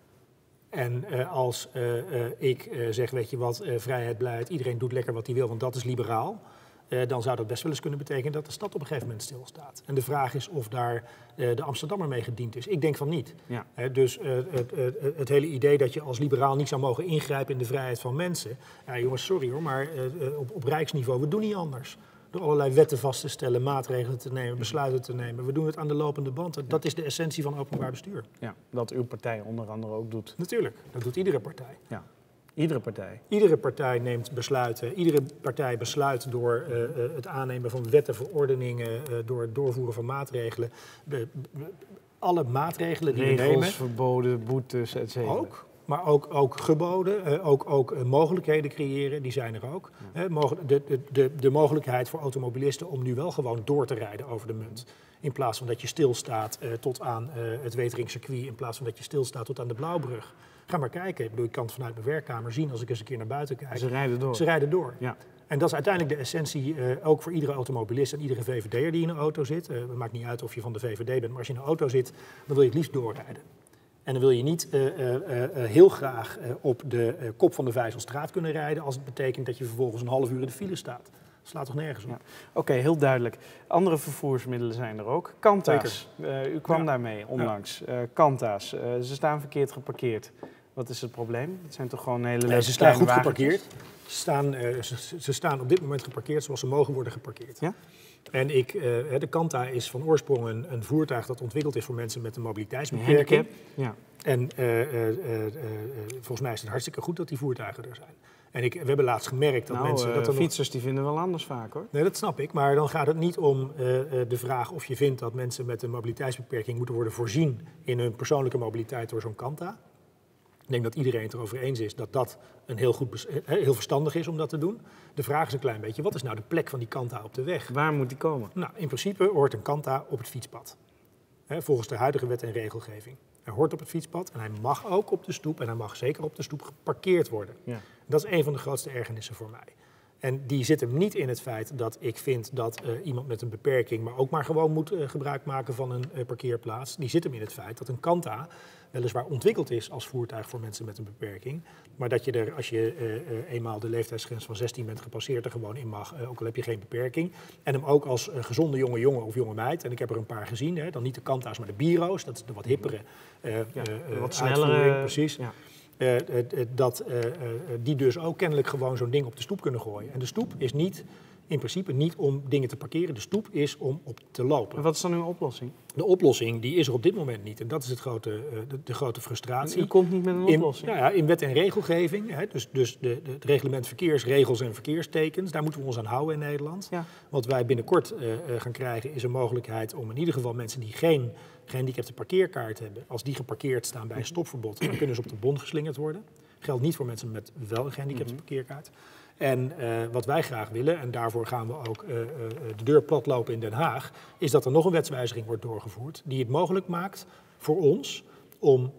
En uh, als uh, uh, ik uh, zeg, weet je wat, uh, vrijheid, blijheid, iedereen doet lekker wat hij wil, want dat is liberaal. Uh, dan zou dat best wel eens kunnen betekenen dat de stad op een gegeven moment stilstaat. En de vraag is of daar uh, de Amsterdammer mee gediend is. Ik denk van niet. Ja. Uh, dus uh, het, uh, het hele idee dat je als liberaal niet zou mogen ingrijpen in de vrijheid van mensen. Ja, jongens, sorry hoor, maar uh, op, op rijksniveau, we doen niet anders. Door allerlei wetten vast te stellen, maatregelen te nemen, besluiten te nemen. We doen het aan de lopende band. Dat is de essentie van openbaar bestuur. Ja, wat uw partij onder andere ook doet. Natuurlijk, dat doet iedere partij. Ja. Iedere partij? Iedere partij neemt besluiten. Iedere partij besluit door uh, uh, het aannemen van wetten, verordeningen, uh, door het doorvoeren van maatregelen. De, de, alle maatregelen die Regels, we nemen. verboden, boetes, et cetera. Ook. Maar ook, ook geboden, uh, ook, ook uh, mogelijkheden creëren, die zijn er ook. Ja. Uh, de, de, de, de mogelijkheid voor automobilisten om nu wel gewoon door te rijden over de munt. In plaats van dat je stilstaat uh, tot aan uh, het Weteringcircuit, in plaats van dat je stilstaat tot aan de Blauwbrug. Ga maar kijken. Ik bedoel, ik kan het vanuit mijn werkkamer zien als ik eens een keer naar buiten kijk. Ze rijden door. Ze rijden door. Ja. En dat is uiteindelijk de essentie, uh, ook voor iedere automobilist en iedere V V D'er die in een auto zit. Uh, het maakt niet uit of je van de V V D bent, maar als je in een auto zit, dan wil je het liefst doorrijden. En dan wil je niet uh, uh, uh, heel graag uh, op de uh, kop van de Vijzelstraat kunnen rijden als het betekent dat je vervolgens een half uur in de file staat. Dat slaat toch nergens op? Ja. Oké, okay, heel duidelijk. Andere vervoersmiddelen zijn er ook. Kanta's, uh, u kwam ja. daarmee onlangs. Ja. Uh, Kanta's, uh, ze staan verkeerd geparkeerd. Wat is het probleem? Het zijn toch gewoon hele nee, ze staan goed geparkeerd. Ze staan, uh, ze, ze staan op dit moment geparkeerd zoals ze mogen worden geparkeerd. Ja? En ik, uh, de Kanta is van oorsprong een, een voertuig dat ontwikkeld is voor mensen met een mobiliteitsbeperking. Ja. En uh, uh, uh, uh, volgens mij is het hartstikke goed dat die voertuigen er zijn. En ik, we hebben laatst gemerkt dat nou, mensen... Uh, dat er fietsers nog... die vinden wel anders vaak hoor. Nee, dat snap ik. Maar dan gaat het niet om uh, de vraag of je vindt dat mensen met een mobiliteitsbeperking moeten worden voorzien in hun persoonlijke mobiliteit door zo'n Kanta. Ik denk dat iedereen het erover eens is dat dat een heel, goed, heel verstandig is om dat te doen. De vraag is een klein beetje, wat is nou de plek van die Kanta op de weg? Waar moet die komen? Nou, in principe hoort een Kanta op het fietspad. He, volgens de huidige wet en regelgeving. Hij hoort op het fietspad en hij mag ook op de stoep en hij mag zeker op de stoep geparkeerd worden. Ja. Dat is een van de grootste ergernissen voor mij. En die zit hem niet in het feit dat ik vind dat uh, iemand met een beperking maar ook maar gewoon moet uh, gebruik maken van een uh, parkeerplaats. Die zit hem in het feit dat een Kanta weliswaar ontwikkeld is als voertuig voor mensen met een beperking. Maar dat je er, als je uh, uh, eenmaal de leeftijdsgrens van zestien bent gepasseerd, er gewoon in mag, uh, ook al heb je geen beperking. En hem ook als uh, gezonde jonge jongen of jonge meid, en ik heb er een paar gezien, hè, dan niet de Kanta's, maar de Biro's, dat is de wat hippere uh, ja, uh, wat snellere, precies. Ja. Uh, uh, uh, dat uh, uh, die dus ook kennelijk gewoon zo'n ding op de stoep kunnen gooien. En de stoep is niet, in principe niet om dingen te parkeren. De stoep is om op te lopen. En wat is dan uw oplossing? De oplossing die is er op dit moment niet. En dat is het grote, uh, de, de grote frustratie. En u komt niet met een oplossing? In, nou ja, in wet en regelgeving, hè, dus, dus de, de, het reglement verkeersregels en verkeerstekens, daar moeten we ons aan houden in Nederland. Ja. Wat wij binnenkort uh, uh, gaan krijgen is een mogelijkheid om in ieder geval mensen die geen gehandicapte parkeerkaart hebben, als die geparkeerd staan bij een stopverbod, dan kunnen ze op de bon geslingerd worden. Geldt niet voor mensen met wel een gehandicapte parkeerkaart. En uh, wat wij graag willen, en daarvoor gaan we ook uh, uh, de deur platlopen in Den Haag, is dat er nog een wetswijziging wordt doorgevoerd die het mogelijk maakt voor ons om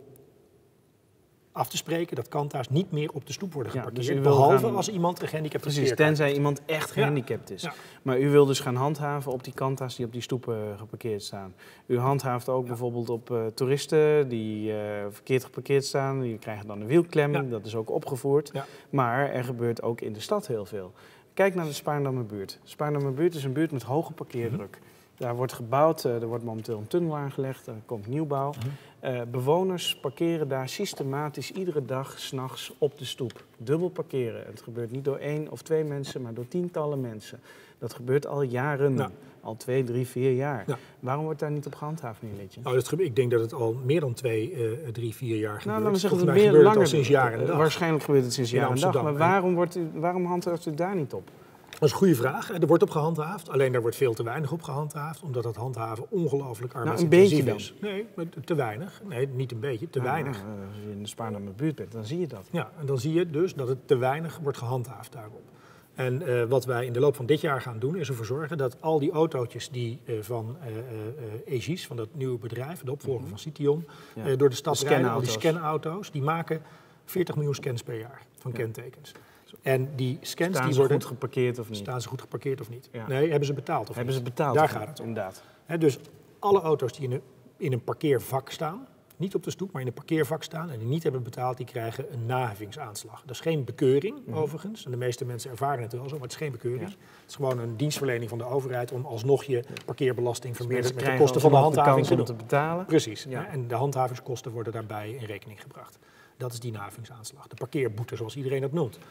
af te spreken dat Kanta's niet meer op de stoep worden geparkeerd, ja, dus behalve gaan, als iemand een gehandicapte Precies, tenzij iemand echt gehandicapt ja. is. Ja. Maar u wil dus gaan handhaven op die Kanta's die op die stoepen geparkeerd staan. U handhaaft ook ja. bijvoorbeeld op uh, toeristen die uh, verkeerd geparkeerd staan. Die krijgen dan een wielklem, ja. dat is ook opgevoerd. Ja. Maar er gebeurt ook in de stad heel veel. Kijk naar de Spaarndammerbuurt. De Spaarndammerbuurt is een buurt met hoge parkeerdruk. Mm-hmm. Daar wordt gebouwd, er wordt momenteel een tunnel aangelegd, er komt nieuwbouw. Mm-hmm. Uh, bewoners parkeren daar systematisch iedere dag 's nachts op de stoep. Dubbel parkeren. Het gebeurt niet door één of twee mensen, maar door tientallen mensen. Dat gebeurt al jaren, ja. al twee, drie, vier jaar. Ja. Waarom wordt daar niet op gehandhaafd, meneer Litjens? Nou, dat, ik denk dat het al meer dan twee, uh, drie, vier jaar gebeurt. Nou, dan zeggen we het meer gebeurt langer. Het al sinds jaar en dag. Waarschijnlijk gebeurt het sinds jaar en dag. Maar waarom, wordt u, waarom handhaaft u daar niet op? Dat is een goede vraag. Er wordt op gehandhaafd, alleen daar wordt veel te weinig op gehandhaafd, omdat het handhaven ongelooflijk arbeidsintensief nou, is. Nee, te weinig. Nee, niet een beetje, te ah, weinig. Nou, als je in de Spaarndammerbuurt bent, dan zie je dat. Ja, en dan zie je dus dat het te weinig wordt gehandhaafd daarop. En uh, wat wij in de loop van dit jaar gaan doen, is ervoor zorgen dat al die autootjes die uh, van uh, uh, E G I S, van dat nieuwe bedrijf, de opvolger mm-hmm. van Cition, ja. uh, door de stad de rijden, al die scanauto's, die maken veertig miljoen scans per jaar van ja. kentekens. En die scans staan die ze worden, goed geparkeerd of niet? Staan ze goed geparkeerd of niet? Ja. Nee, hebben ze betaald of hebben niet? Hebben ze betaald? Daar gaat het om. Inderdaad. He, dus alle auto's die in een, in een parkeervak staan, niet op de stoep, maar in een parkeervak staan en die niet hebben betaald, die krijgen een naheffingsaanslag. Dat is geen bekeuring, mm-hmm. overigens. En de meeste mensen ervaren het wel zo, maar het is geen bekeuring. Ja. Het is gewoon een dienstverlening van de overheid om alsnog je parkeerbelasting vermeerderd met de kosten van de handhaving te, te betalen. Precies. Ja. En de handhavingskosten worden daarbij in rekening gebracht. Dat is die naheffingsaanslag. De parkeerboete, zoals iedereen dat noemt.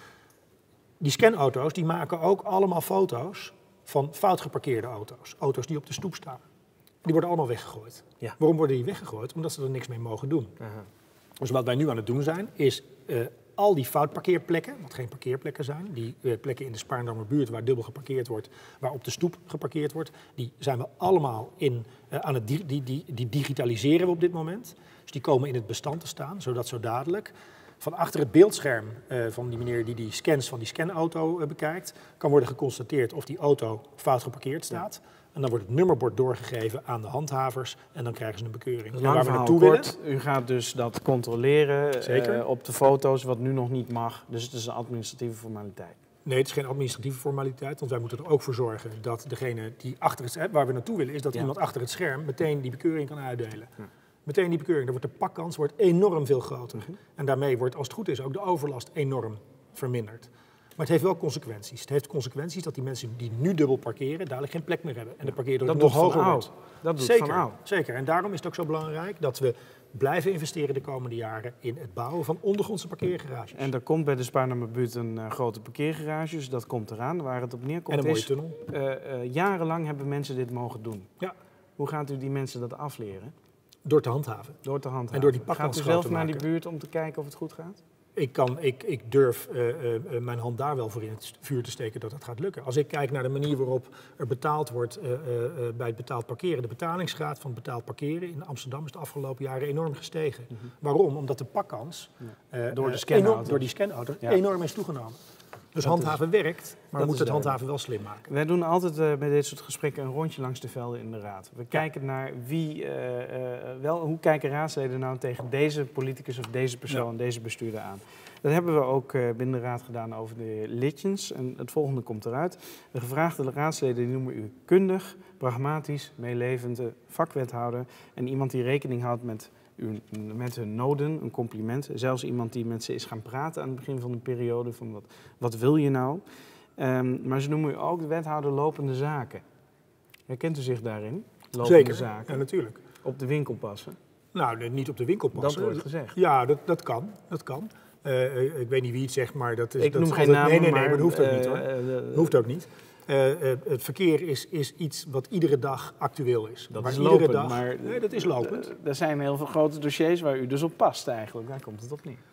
Die scanauto's die maken ook allemaal foto's van fout geparkeerde auto's. Auto's die op de stoep staan. Die worden allemaal weggegooid. Ja. Waarom worden die weggegooid? Omdat ze er niks mee mogen doen. Aha. Dus wat wij nu aan het doen zijn, is uh, al die foutparkeerplekken, wat geen parkeerplekken zijn, die uh, plekken in de Spaarndammerbuurt waar dubbel geparkeerd wordt, waar op de stoep geparkeerd wordt, die zijn we allemaal in, uh, aan het di- die, die, die digitaliseren we op dit moment. Dus die komen in het bestand te staan, zodat zo dadelijk van achter het beeldscherm uh, van die meneer die die scans van die scanauto uh, bekijkt, kan worden geconstateerd of die auto fout geparkeerd staat. Ja. En dan wordt het nummerbord doorgegeven aan de handhavers en dan krijgen ze een bekeuring. Dus waar we naartoe kort, willen. U gaat dus dat controleren uh, op de foto's, wat nu nog niet mag. Dus het is een administratieve formaliteit. Nee, het is geen administratieve formaliteit, want wij moeten er ook voor zorgen dat degene die achter het, waar we naartoe willen, is dat ja. iemand achter het scherm meteen die bekeuring kan uitdelen. Ja. Meteen die bekeuring, dan wordt de pakkans wordt enorm veel groter. Mm-hmm. En daarmee wordt, als het goed is, ook de overlast enorm verminderd. Maar het heeft wel consequenties. Het heeft consequenties dat die mensen die nu dubbel parkeren, dadelijk geen plek meer hebben. En de parkeerdruk nog hoger wordt. Dat doet zeker, van oud. Zeker. En daarom is het ook zo belangrijk dat we blijven investeren de komende jaren in het bouwen van ondergrondse parkeergarages. En er komt bij de Spaarndammerbuurt een uh, grote parkeergarage, dus dat komt eraan. Waar het op neerkomt en een mooie is, tunnel. Uh, uh, jarenlang hebben mensen dit mogen doen. Ja. Hoe gaat u die mensen dat afleren? Door te handhaven. Door te handhaven. En door die pakkans gaat u zelf naar die buurt om te kijken of het goed gaat? Ik, kan, ik, ik durf uh, uh, mijn hand daar wel voor in het vuur te steken dat dat gaat lukken. Als ik kijk naar de manier waarop er betaald wordt uh, uh, bij het betaald parkeren. De betalingsgraad van het betaald parkeren in Amsterdam is de afgelopen jaren enorm gestegen. Uh-huh. Waarom? Omdat de pakkans uh, door, de enorm, door die scanauto ja. enorm is toegenomen. Dus dat handhaven is, werkt, maar we moeten het handhaven wel slim maken. Wij doen altijd uh, bij dit soort gesprekken een rondje langs de velden in de raad. We kijken ja. naar wie, uh, uh, wel, hoe kijken raadsleden nou tegen deze politicus of deze persoon, ja. deze bestuurder aan. Dat hebben we ook uh, binnen de raad gedaan over de lidjes. En het volgende komt eruit. De gevraagde raadsleden noemen u kundig, pragmatisch, meelevend, vakwethouder en iemand die rekening houdt met, u, met hun noden, een compliment. Zelfs iemand die met ze is gaan praten aan het begin van de periode van wat, wat wil je nou? Um, maar ze noemen u ook de wethouder lopende zaken. Herkent u zich daarin? Lopende Zeker, zaken. ja, natuurlijk. Op de winkel passen? Nou, niet op de winkel passen. Dat wordt gezegd. Ja, dat, dat kan. Dat kan. Uh, ik weet niet wie het zegt, maar dat is... Ik dat noem is geen altijd, namen, nee, nee, nee, maar... maar dat hoeft ook uh, niet, hoor. Uh, uh, hoeft ook niet. Uh, uh, het verkeer is, is iets wat iedere dag actueel is. Dat maar is iedere lopend, dag, maar... Nee, dat is lopend. Uh, er zijn heel veel grote dossiers waar u dus op past eigenlijk. Daar komt het op neer.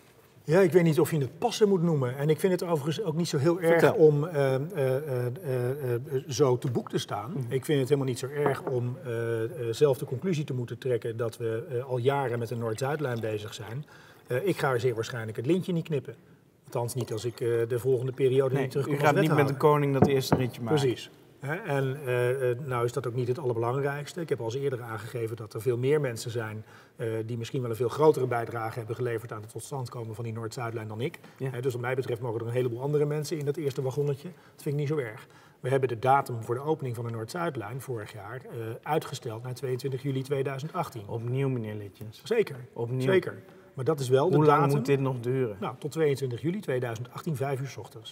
Ja, ik weet niet of je het passen moet noemen. En ik vind het overigens ook niet zo heel erg Vertel. om uh, uh, uh, uh, uh, zo te boek te staan. Mm-hmm. Ik vind het helemaal niet zo erg om uh, uh, zelf de conclusie te moeten trekken dat we uh, al jaren met de Noord-Zuidlijn bezig zijn. Uh, ik ga zeer waarschijnlijk het lintje niet knippen. Althans niet als ik uh, de volgende periode nee, niet terugkom als wethouder. U gaat niet met de koning dat eerste ritje maken. Precies. He, en uh, nou is dat ook niet het allerbelangrijkste. Ik heb al eens eerder aangegeven dat er veel meer mensen zijn uh, die misschien wel een veel grotere bijdrage hebben geleverd aan het tot stand komen van die Noord-Zuidlijn dan ik. Ja. He, dus wat mij betreft mogen er een heleboel andere mensen in dat eerste wagonnetje. Dat vind ik niet zo erg. We hebben de datum voor de opening van de Noord-Zuidlijn vorig jaar uh, uitgesteld naar tweeëntwintig juli tweeduizend achttien. Opnieuw, meneer Litjens. Zeker, Opnieuw. Zeker. Maar dat is wel Hoe de lang datum. moet dit nog duren? Nou, tot tweeëntwintig juli tweeduizend achttien, vijf uur 's ochtends.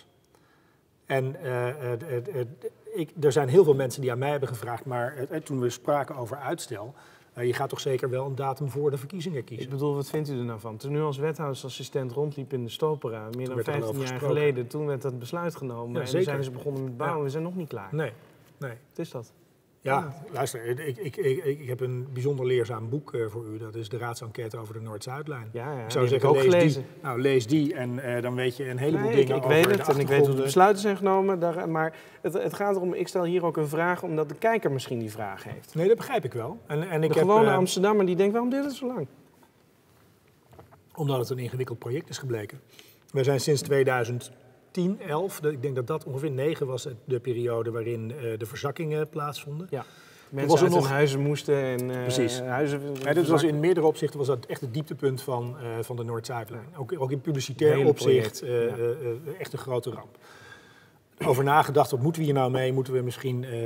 En uh, uh, uh, uh, ik, er zijn heel veel mensen die aan mij hebben gevraagd, maar uh, toen we spraken over uitstel, uh, je gaat toch zeker wel een datum voor de verkiezingen kiezen? Ik bedoel, wat vindt u er nou van? Toen u als wethoudersassistent rondliep in de Stopera, meer dan vijftien jaar geleden, toen werd dat besluit genomen. Ja, en toen zijn ze begonnen met bouwen, ja. We zijn nog niet klaar. Nee, nee. Wat is dat? Ja, ja, luister, ik, ik, ik, ik heb een bijzonder leerzaam boek uh, voor u. Dat is de raadsenquête over de Noord-Zuidlijn. Ja, ja, ik zou die zeggen, heb ik ook lees gelezen. Die, nou, lees die en uh, dan weet je een heleboel nee, dingen ik, ik over weet het de en ik weet hoe de besluiten zijn genomen. Daar, maar het, het gaat erom, ik stel hier ook een vraag omdat de kijker misschien die vraag heeft. Nee, dat begrijp ik wel. En, en ik de heb, gewone uh, Amsterdammer die denkt, waarom duurt het zo lang? Omdat het een ingewikkeld project is gebleken. We zijn sinds tweeduizend tien, elf, ik denk dat dat ongeveer negen was de periode waarin uh, de verzakkingen plaatsvonden. Ja. Mensen was er uit nog... hun huizen moesten en uh, Precies. huizen... Ja, dus was in meerdere opzichten was dat echt het dieptepunt van, uh, van de Noord-Zuidlijn. Ook, ook in publicitair opzicht uh, ja. uh, uh, echt een grote ramp. Over nagedacht, wat moeten we hier nou mee? Moeten we misschien uh, uh,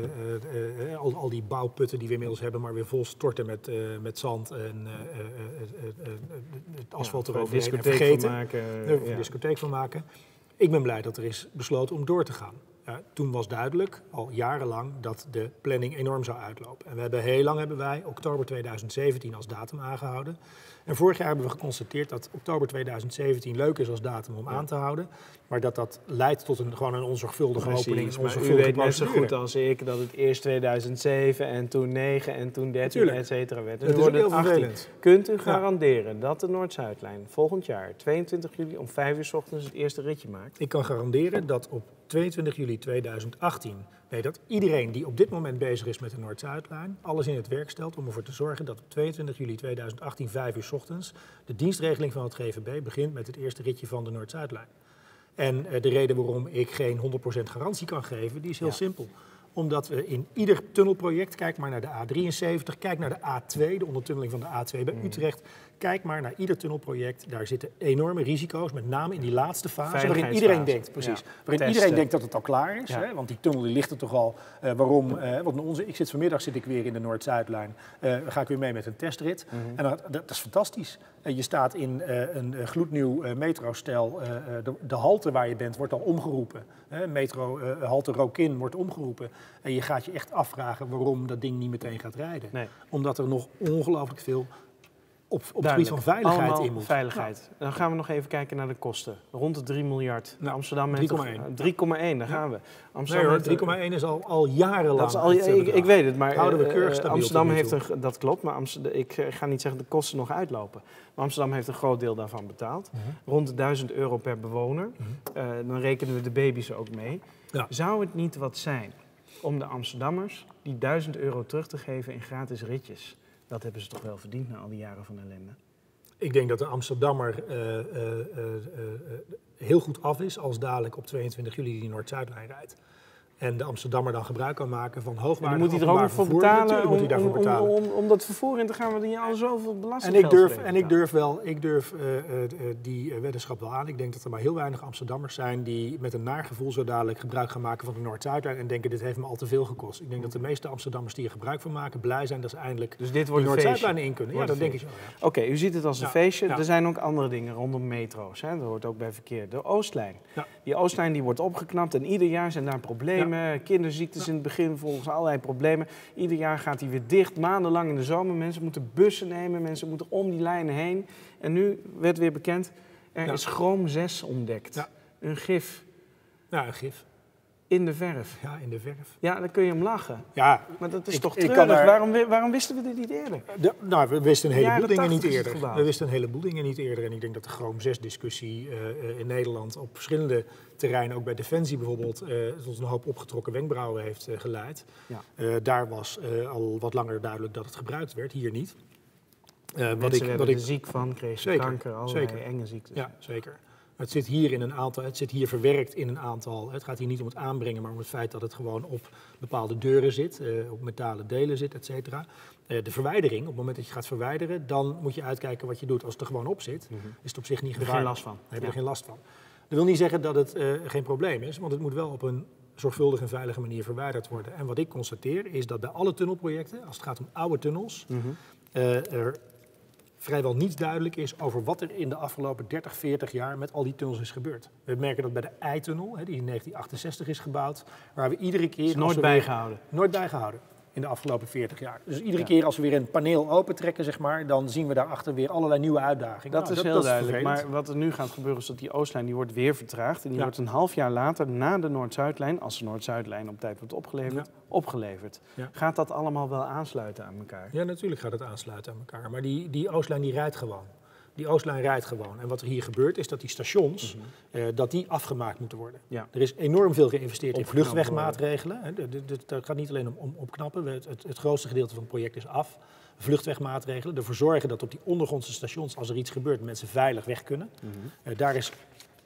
uh, uh, al, al die bouwputten die we inmiddels hebben, maar weer vol storten met, uh, met zand en uh, uh, uh, uh, uh, het asfalt ja, eroverheen en vergeten. Van maken, uh, er een ja. discotheek van maken. Ik ben blij dat er is besloten om door te gaan. Ja, toen was duidelijk, al jarenlang, dat de planning enorm zou uitlopen. En we hebben heel lang hebben wij oktober tweeduizend zeventien als datum aangehouden. En vorig jaar hebben we geconstateerd dat oktober tweeduizend zeventien leuk is als datum om ja. aan te houden. Maar dat dat leidt tot een, gewoon een onzorgvuldige Precies, opening. Een onzorgvuldige maar u weet net zo goed als ik dat het eerst tweeduizend zeven en toen negen en toen dertien et cetera werd. En het is ook heel vervelend. Kunt u garanderen ja. dat de Noord-Zuidlijn volgend jaar tweeëntwintig juli om vijf uur 's ochtends het eerste ritje maakt? Ik kan garanderen dat op tweeëntwintig juli tweeduizend achttien... Nee, dat iedereen die op dit moment bezig is met de Noord-Zuidlijn alles in het werk stelt om ervoor te zorgen dat op tweeëntwintig juli tweeduizend achttien, vijf uur 's ochtends, de dienstregeling van het G V B begint met het eerste ritje van de Noord-Zuidlijn. En uh, de reden waarom ik geen honderd procent garantie kan geven, die is heel ja. simpel. Omdat we in ieder tunnelproject, kijk maar naar de A drieënzeventig, kijk naar de A twee, de ondertunneling van de A twee bij mm. Utrecht. Kijk maar naar ieder tunnelproject, daar zitten enorme risico's, met name in die laatste fase, waarin iedereen denkt, precies, ja. waarin Testen. iedereen denkt dat het al klaar is. Ja. Hè, want die tunnel die ligt er toch al. Uh, waarom? Uh, want onze, ik zit vanmiddag zit ik weer in de Noord-Zuidlijn, uh, ga ik weer mee met een testrit. Mm-hmm. En dat, dat is fantastisch. Uh, je staat in uh, een uh, gloednieuw uh, metrostel, uh, de, de halte waar je bent wordt al omgeroepen. Uh, metro uh, halte Rokin wordt omgeroepen. En je gaat je echt afvragen waarom dat ding niet meteen gaat rijden. Nee. Omdat er nog ongelooflijk veel op, op het gebied van veiligheid Allemaal in moet. Veiligheid. Ja. Dan gaan we nog even kijken naar de kosten. Rond de drie miljard. Nou, Amsterdam drie komma één. drie komma één, daar ja. gaan we. Amsterdam nee, drie komma één is al, al jarenlang. Dat is al, ik, ik weet het, maar houden we keurig stabiel. Amsterdam heeft een, dat klopt, maar Amsterdam, ik ga niet zeggen de kosten nog uitlopen. Maar Amsterdam heeft een groot deel daarvan betaald. Uh-huh. Rond de duizend euro per bewoner. Uh-huh. Uh, dan rekenen we de baby's ook mee. Ja. Zou het niet wat zijn om de Amsterdammers die duizend euro terug te geven in gratis ritjes? Dat hebben ze toch wel verdiend na al die jaren van ellende? Ik denk dat de Amsterdammer uh, uh, uh, uh, heel goed af is als dadelijk op tweeëntwintig juli die Noord-Zuidlijn rijdt. En de Amsterdammer dan gebruik kan maken van hoogwaardig moet hij er ook nog voor betalen, moet hij daarvoor om, betalen. Om, om, om dat vervoer in te gaan, want die al zoveel belasting. En ik durf, en ik durf wel, ik durf uh, uh, die uh, weddenschap wel aan. Ik denk dat er maar heel weinig Amsterdammers zijn die met een naar gevoel zo dadelijk gebruik gaan maken van de Noord-Zuidlijn en denken dit heeft me al te veel gekost. Ik denk dat de meeste Amsterdammers die er gebruik van maken blij zijn dat ze eindelijk dus dit wordt de Noord-Zuidlijn in kunnen. Ja, dat denk ik zo. Ja. Oké, okay, u ziet het als een ja, feestje. Ja. Er zijn ook andere dingen rondom metro's. Hè? Dat hoort ook bij verkeer. De Oostlijn. Ja. Die Oostlijn die wordt opgeknapt en ieder jaar zijn daar problemen. Ja. Kinderziekten. In het begin volgens allerlei problemen. Ieder jaar gaat hij weer dicht, maandenlang in de zomer. Mensen moeten bussen nemen, mensen moeten om die lijnen heen. En nu werd weer bekend, er ja. is chroom zes ontdekt. Ja. Een gif. Ja, een gif. In de verf. Ja, in de verf. Ja, dan kun je hem lachen. Ja, maar dat is ik, toch treurig? Daar... Waarom, waarom wisten we dit niet eerder? De, nou, we wisten een heleboel dingen niet eerder. We wisten een heleboel dingen niet eerder. En ik denk dat de chroom zes discussie uh, in Nederland op verschillende terreinen, ook bij Defensie bijvoorbeeld, uh, tot een hoop opgetrokken wenkbrauwen heeft uh, geleid. Ja. Uh, daar was uh, al wat langer duidelijk dat het gebruikt werd, hier niet. Uh, wat ik, wat ik er ziek van, kreeg zeker, kanker, allerlei zeker. enge ziektes. Ja, zeker. Het zit hier in een aantal, het zit hier verwerkt in een aantal. Het gaat hier niet om het aanbrengen, maar om het feit dat het gewoon op bepaalde deuren zit, uh, op metalen delen zit, et cetera. Uh, de verwijdering, op het moment dat je gaat verwijderen, dan moet je uitkijken wat je doet. Als het er gewoon op zit, mm-hmm. is het op zich niet gevaarlijk. Daar heb je geen last van. Daar heb je ja. er geen last van. Dat wil niet zeggen dat het uh, geen probleem is, want het moet wel op een zorgvuldige en veilige manier verwijderd worden. En wat ik constateer is dat bij alle tunnelprojecten, als het gaat om oude tunnels, mm-hmm. uh, er vrijwel niets duidelijk is over wat er in de afgelopen dertig, veertig jaar met al die tunnels is gebeurd. We merken dat bij de Eitunnel, die in negentien achtenzestig is gebouwd, waar we iedere keer... Is nooit bijgehouden. Weer, nooit bijgehouden in de afgelopen veertig jaar. Dus iedere ja. keer als we weer een paneel opentrekken, zeg maar, dan zien we daarachter weer allerlei nieuwe uitdagingen. Dat nou, is dat, heel dat duidelijk. Is maar wat er nu gaat gebeuren is dat die Oostlijn die wordt weer vertraagd. En die ja. wordt een half jaar later na de Noord-Zuidlijn, als de Noord-Zuidlijn op tijd wordt opgeleverd, ja. opgeleverd. Ja. Gaat dat allemaal wel aansluiten aan elkaar? Ja, natuurlijk gaat het aansluiten aan elkaar. Maar die, die Oostlijn die rijdt gewoon. Die Oostlijn rijdt gewoon. En wat er hier gebeurt is dat die stations, mm-hmm. uh, dat die afgemaakt moeten worden. Ja. Er is enorm veel geïnvesteerd in vluchtwegmaatregelen. Het gaat niet alleen om, om opknappen. Het, het, het grootste gedeelte van het project is af. Vluchtwegmaatregelen, ervoor zorgen dat op die ondergrondse stations, als er iets gebeurt, mensen veilig weg kunnen. Mm-hmm. Uh, daar is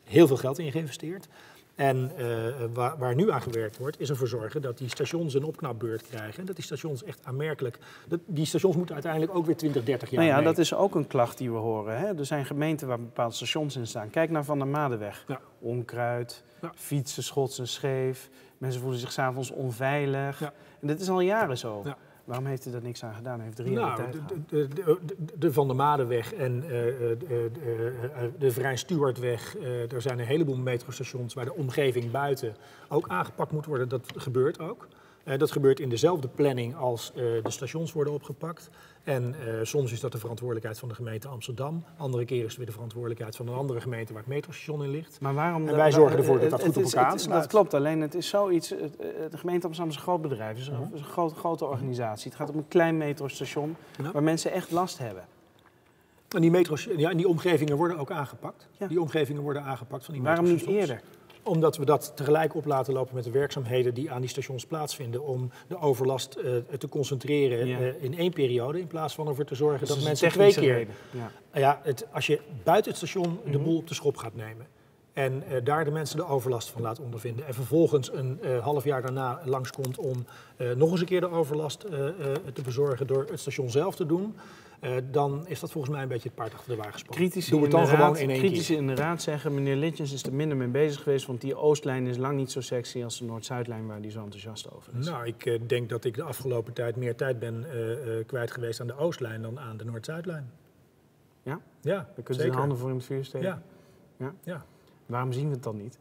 heel veel geld in geïnvesteerd. En uh, waar, waar nu aan gewerkt wordt, is ervoor zorgen dat die stations een opknapbeurt krijgen. En dat die stations echt aanmerkelijk... Dat, die stations moeten uiteindelijk ook weer twintig, dertig jaar Nou ja, mee. dat is ook een klacht die we horen. Hè? Er zijn gemeenten waar bepaalde stations in staan. Kijk naar Van der Madeweg. Ja. Onkruid, Ja. fietsen schots en scheef. Mensen voelen zich 's avonds onveilig. Ja. En dit is al jaren zo. Ja. Waarom heeft u daar niks aan gedaan? Hij heeft drie jaar Nou, de tijd de, gehad. de, de, de, de Van der Madeweg en uh, de, de, de Vrijn Stuartweg. Uh, er zijn een heleboel metrostations waar de omgeving buiten ook aangepakt moet worden. Dat gebeurt ook. Uh, dat gebeurt in dezelfde planning als uh, de stations worden opgepakt. En uh, soms is dat de verantwoordelijkheid van de gemeente Amsterdam. Andere keren is het weer de verantwoordelijkheid van een andere gemeente waar het metrostation in ligt. Maar waarom, en wij zorgen ervoor dat dat goed het op is, elkaar het, aansluit. Dat klopt, alleen het is zoiets... Het, de gemeente Amsterdam is een groot bedrijf, het is een, een grote, grote organisatie. Het gaat om een klein metrostation Ja. waar mensen echt last hebben. En die, metros, ja, en die omgevingen worden ook aangepakt. Ja. Die omgevingen worden aangepakt van die Waarom niet metrostations. eerder? Omdat we dat tegelijk op laten lopen met de werkzaamheden die aan die stations plaatsvinden. Om de overlast uh, te concentreren Ja. uh, in één periode. In plaats van ervoor te zorgen Dus dat is een mensen twee technische keer... reden. Ja. Ja, het, als je buiten het station de Mhm. boel op de schop gaat nemen. En uh, daar de mensen de overlast van laat ondervinden. En vervolgens een uh, half jaar daarna langskomt om uh, nog eens een keer de overlast uh, uh, te bezorgen door het station zelf te doen. Uh, dan is dat volgens mij een beetje het paard achter de wagen gespannen. Critici Doe het in dan de gewoon raad, in één critici keer. in de raad zeggen, meneer Litjens is er minder mee bezig geweest, want die Oostlijn is lang niet zo sexy als de Noord-Zuidlijn waar hij zo enthousiast over is. Nou, ik uh, denk dat ik de afgelopen tijd meer tijd ben uh, uh, kwijt geweest aan de Oostlijn dan aan de Noord-Zuidlijn. Ja? Ja, Dan kunt u zeker. de handen voor in het vuur steken. Ja. Ja? Ja. Waarom zien we het dan niet?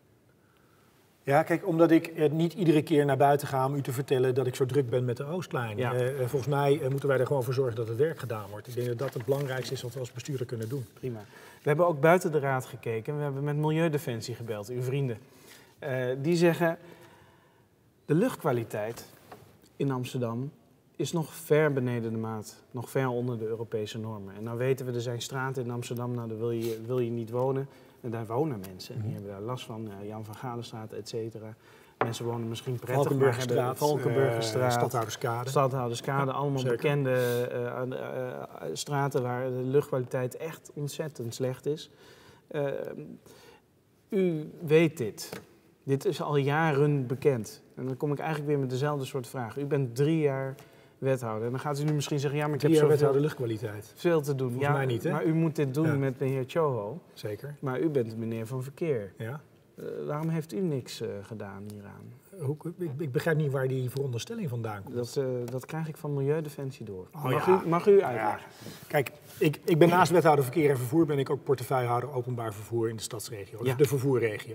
Ja, kijk, omdat ik uh, niet iedere keer naar buiten ga om u te vertellen dat ik zo druk ben met de Oostlijn. Ja. Uh, volgens mij uh, moeten wij er gewoon voor zorgen dat het werk gedaan wordt. Ik denk dat dat het belangrijkste is wat we als bestuurder kunnen doen. Prima. We hebben ook buiten de raad gekeken. We hebben met Milieudefensie gebeld, uw vrienden. Uh, die zeggen, de luchtkwaliteit in Amsterdam is nog ver beneden de maat. Nog ver onder de Europese normen. En nou weten we, er zijn straten in Amsterdam, nou daar wil je, wil je niet wonen. En daar wonen mensen. En die hebben daar last van. Uh, Jan van Galenstraat, et cetera. Mensen wonen misschien prettig, maar hebben Valkenburgerstraat, Valkenburgerstraat, uh, Stadhouderskade. Stadhouderskade, allemaal Zeker. bekende uh, uh, uh, straten waar de luchtkwaliteit echt ontzettend slecht is. Uh, u weet dit. Dit is al jaren bekend. En dan kom ik eigenlijk weer met dezelfde soort vraag. U bent drie jaar wethouder. En dan gaat u nu misschien zeggen, ja, maar ik Drie heb jaar zoveel wethouder luchtkwaliteit. veel te doen. Volgens ja, mij niet, hè? maar u moet dit doen Ja. met de heer Choho. Zeker. Maar u bent de meneer van verkeer. Ja. Uh, waarom heeft u niks uh, gedaan hieraan? Hoe, ik, ik begrijp niet waar die veronderstelling vandaan komt. Dat, uh, dat krijg ik van Milieudefensie door. Oh, mag, ja. u, mag u uitleggen? Ja. Kijk, ik, ik ben naast wethouder verkeer en vervoer ben ik ook portefeuillehouder openbaar vervoer in de stadsregio. Ja. Dus de vervoerregio.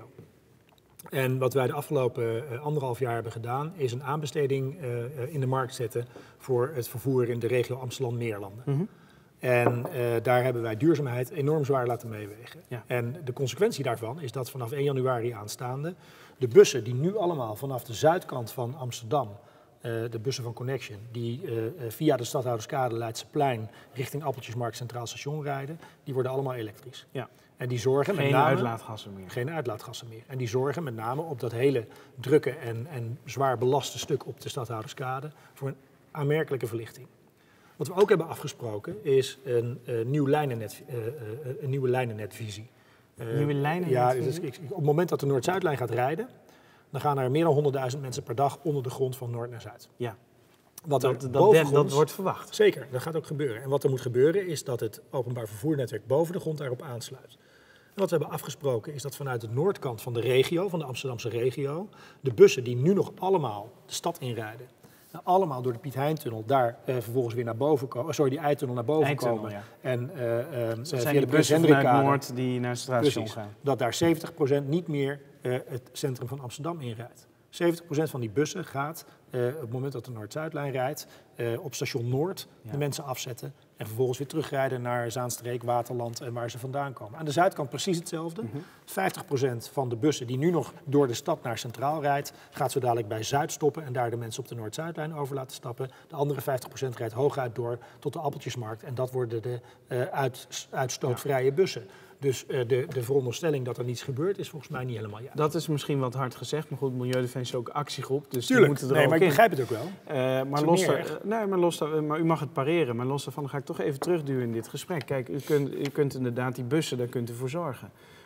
En wat wij de afgelopen uh, anderhalf jaar hebben gedaan, is een aanbesteding uh, uh, in de markt zetten voor het vervoer in de regio Amsterdam-Meerlanden. Mm-hmm. En uh, daar hebben wij duurzaamheid enorm zwaar laten meewegen. Ja. En de consequentie daarvan is dat vanaf één januari aanstaande de bussen die nu allemaal vanaf de zuidkant van Amsterdam, uh, de bussen van Connection, die uh, via de Stadhouderskade, Leidseplein richting Appeltjesmarkt Centraal Station rijden, die worden allemaal elektrisch. Ja. En die zorgen Geen met name, uitlaatgassen meer. Geen uitlaatgassen meer. En die zorgen met name op dat hele drukke en, en zwaar belaste stuk op de Stadhouderskade voor een aanmerkelijke verlichting. Wat we ook hebben afgesproken is een, uh, nieuw lijnennet, uh, uh, een nieuwe lijnennetvisie. Uh, Nieuwe lijnennetvisie? Ja, dus ik, op het moment dat de Noord-Zuidlijn gaat rijden, dan gaan er meer dan honderdduizend mensen per dag onder de grond van Noord naar Zuid. Ja, Wat dat, er dat, bovengronds- dat wordt verwacht. Zeker, dat gaat ook gebeuren. En wat er moet gebeuren is dat het openbaar vervoernetwerk boven de grond daarop aansluit. En wat we hebben afgesproken is dat vanuit de noordkant van de regio, van de Amsterdamse regio, de bussen die nu nog allemaal de stad inrijden, en allemaal door de Piet Heintunnel daar uh, vervolgens weer naar boven komen, sorry, die Eitunnel naar boven Eitunnel, komen. ja. En uh, uh, Dat via zijn de de Prins bussen vanuit Hendrikkade, Noord die naar het station precies, gaan. dat daar zeventig procent niet meer uh, het centrum van Amsterdam inrijdt. zeventig procent van die bussen gaat uh, op het moment dat de Noord-Zuidlijn rijdt, uh, op station Noord Ja. de mensen afzetten en vervolgens weer terugrijden naar Zaanstreek, Waterland en waar ze vandaan komen. Aan de zuidkant precies hetzelfde. Mm-hmm. vijftig procent van de bussen die nu nog door de stad naar Centraal rijdt, gaat zo dadelijk bij Zuid stoppen en daar de mensen op de Noord-Zuidlijn over laten stappen. De andere vijftig procent rijdt hooguit door tot de Appeltjesmarkt en dat worden de uh, uit, uitstootvrije bussen. Dus uh, de, de veronderstelling dat er niets gebeurt is volgens mij niet helemaal juist. Dat is misschien wat hard gezegd, maar goed, Milieudefensie is ook actiegroep, dus Tuurlijk, die moeten er nee, ook maar ik in. begrijp het ook wel. Uh, maar, is los niet daar- erg. nee, maar, los daar- maar u mag het pareren, maar los daarvan ga ik toch even terugduwen in dit gesprek. Kijk, u kunt, u kunt inderdaad die bussen, daar kunt u voor zorgen.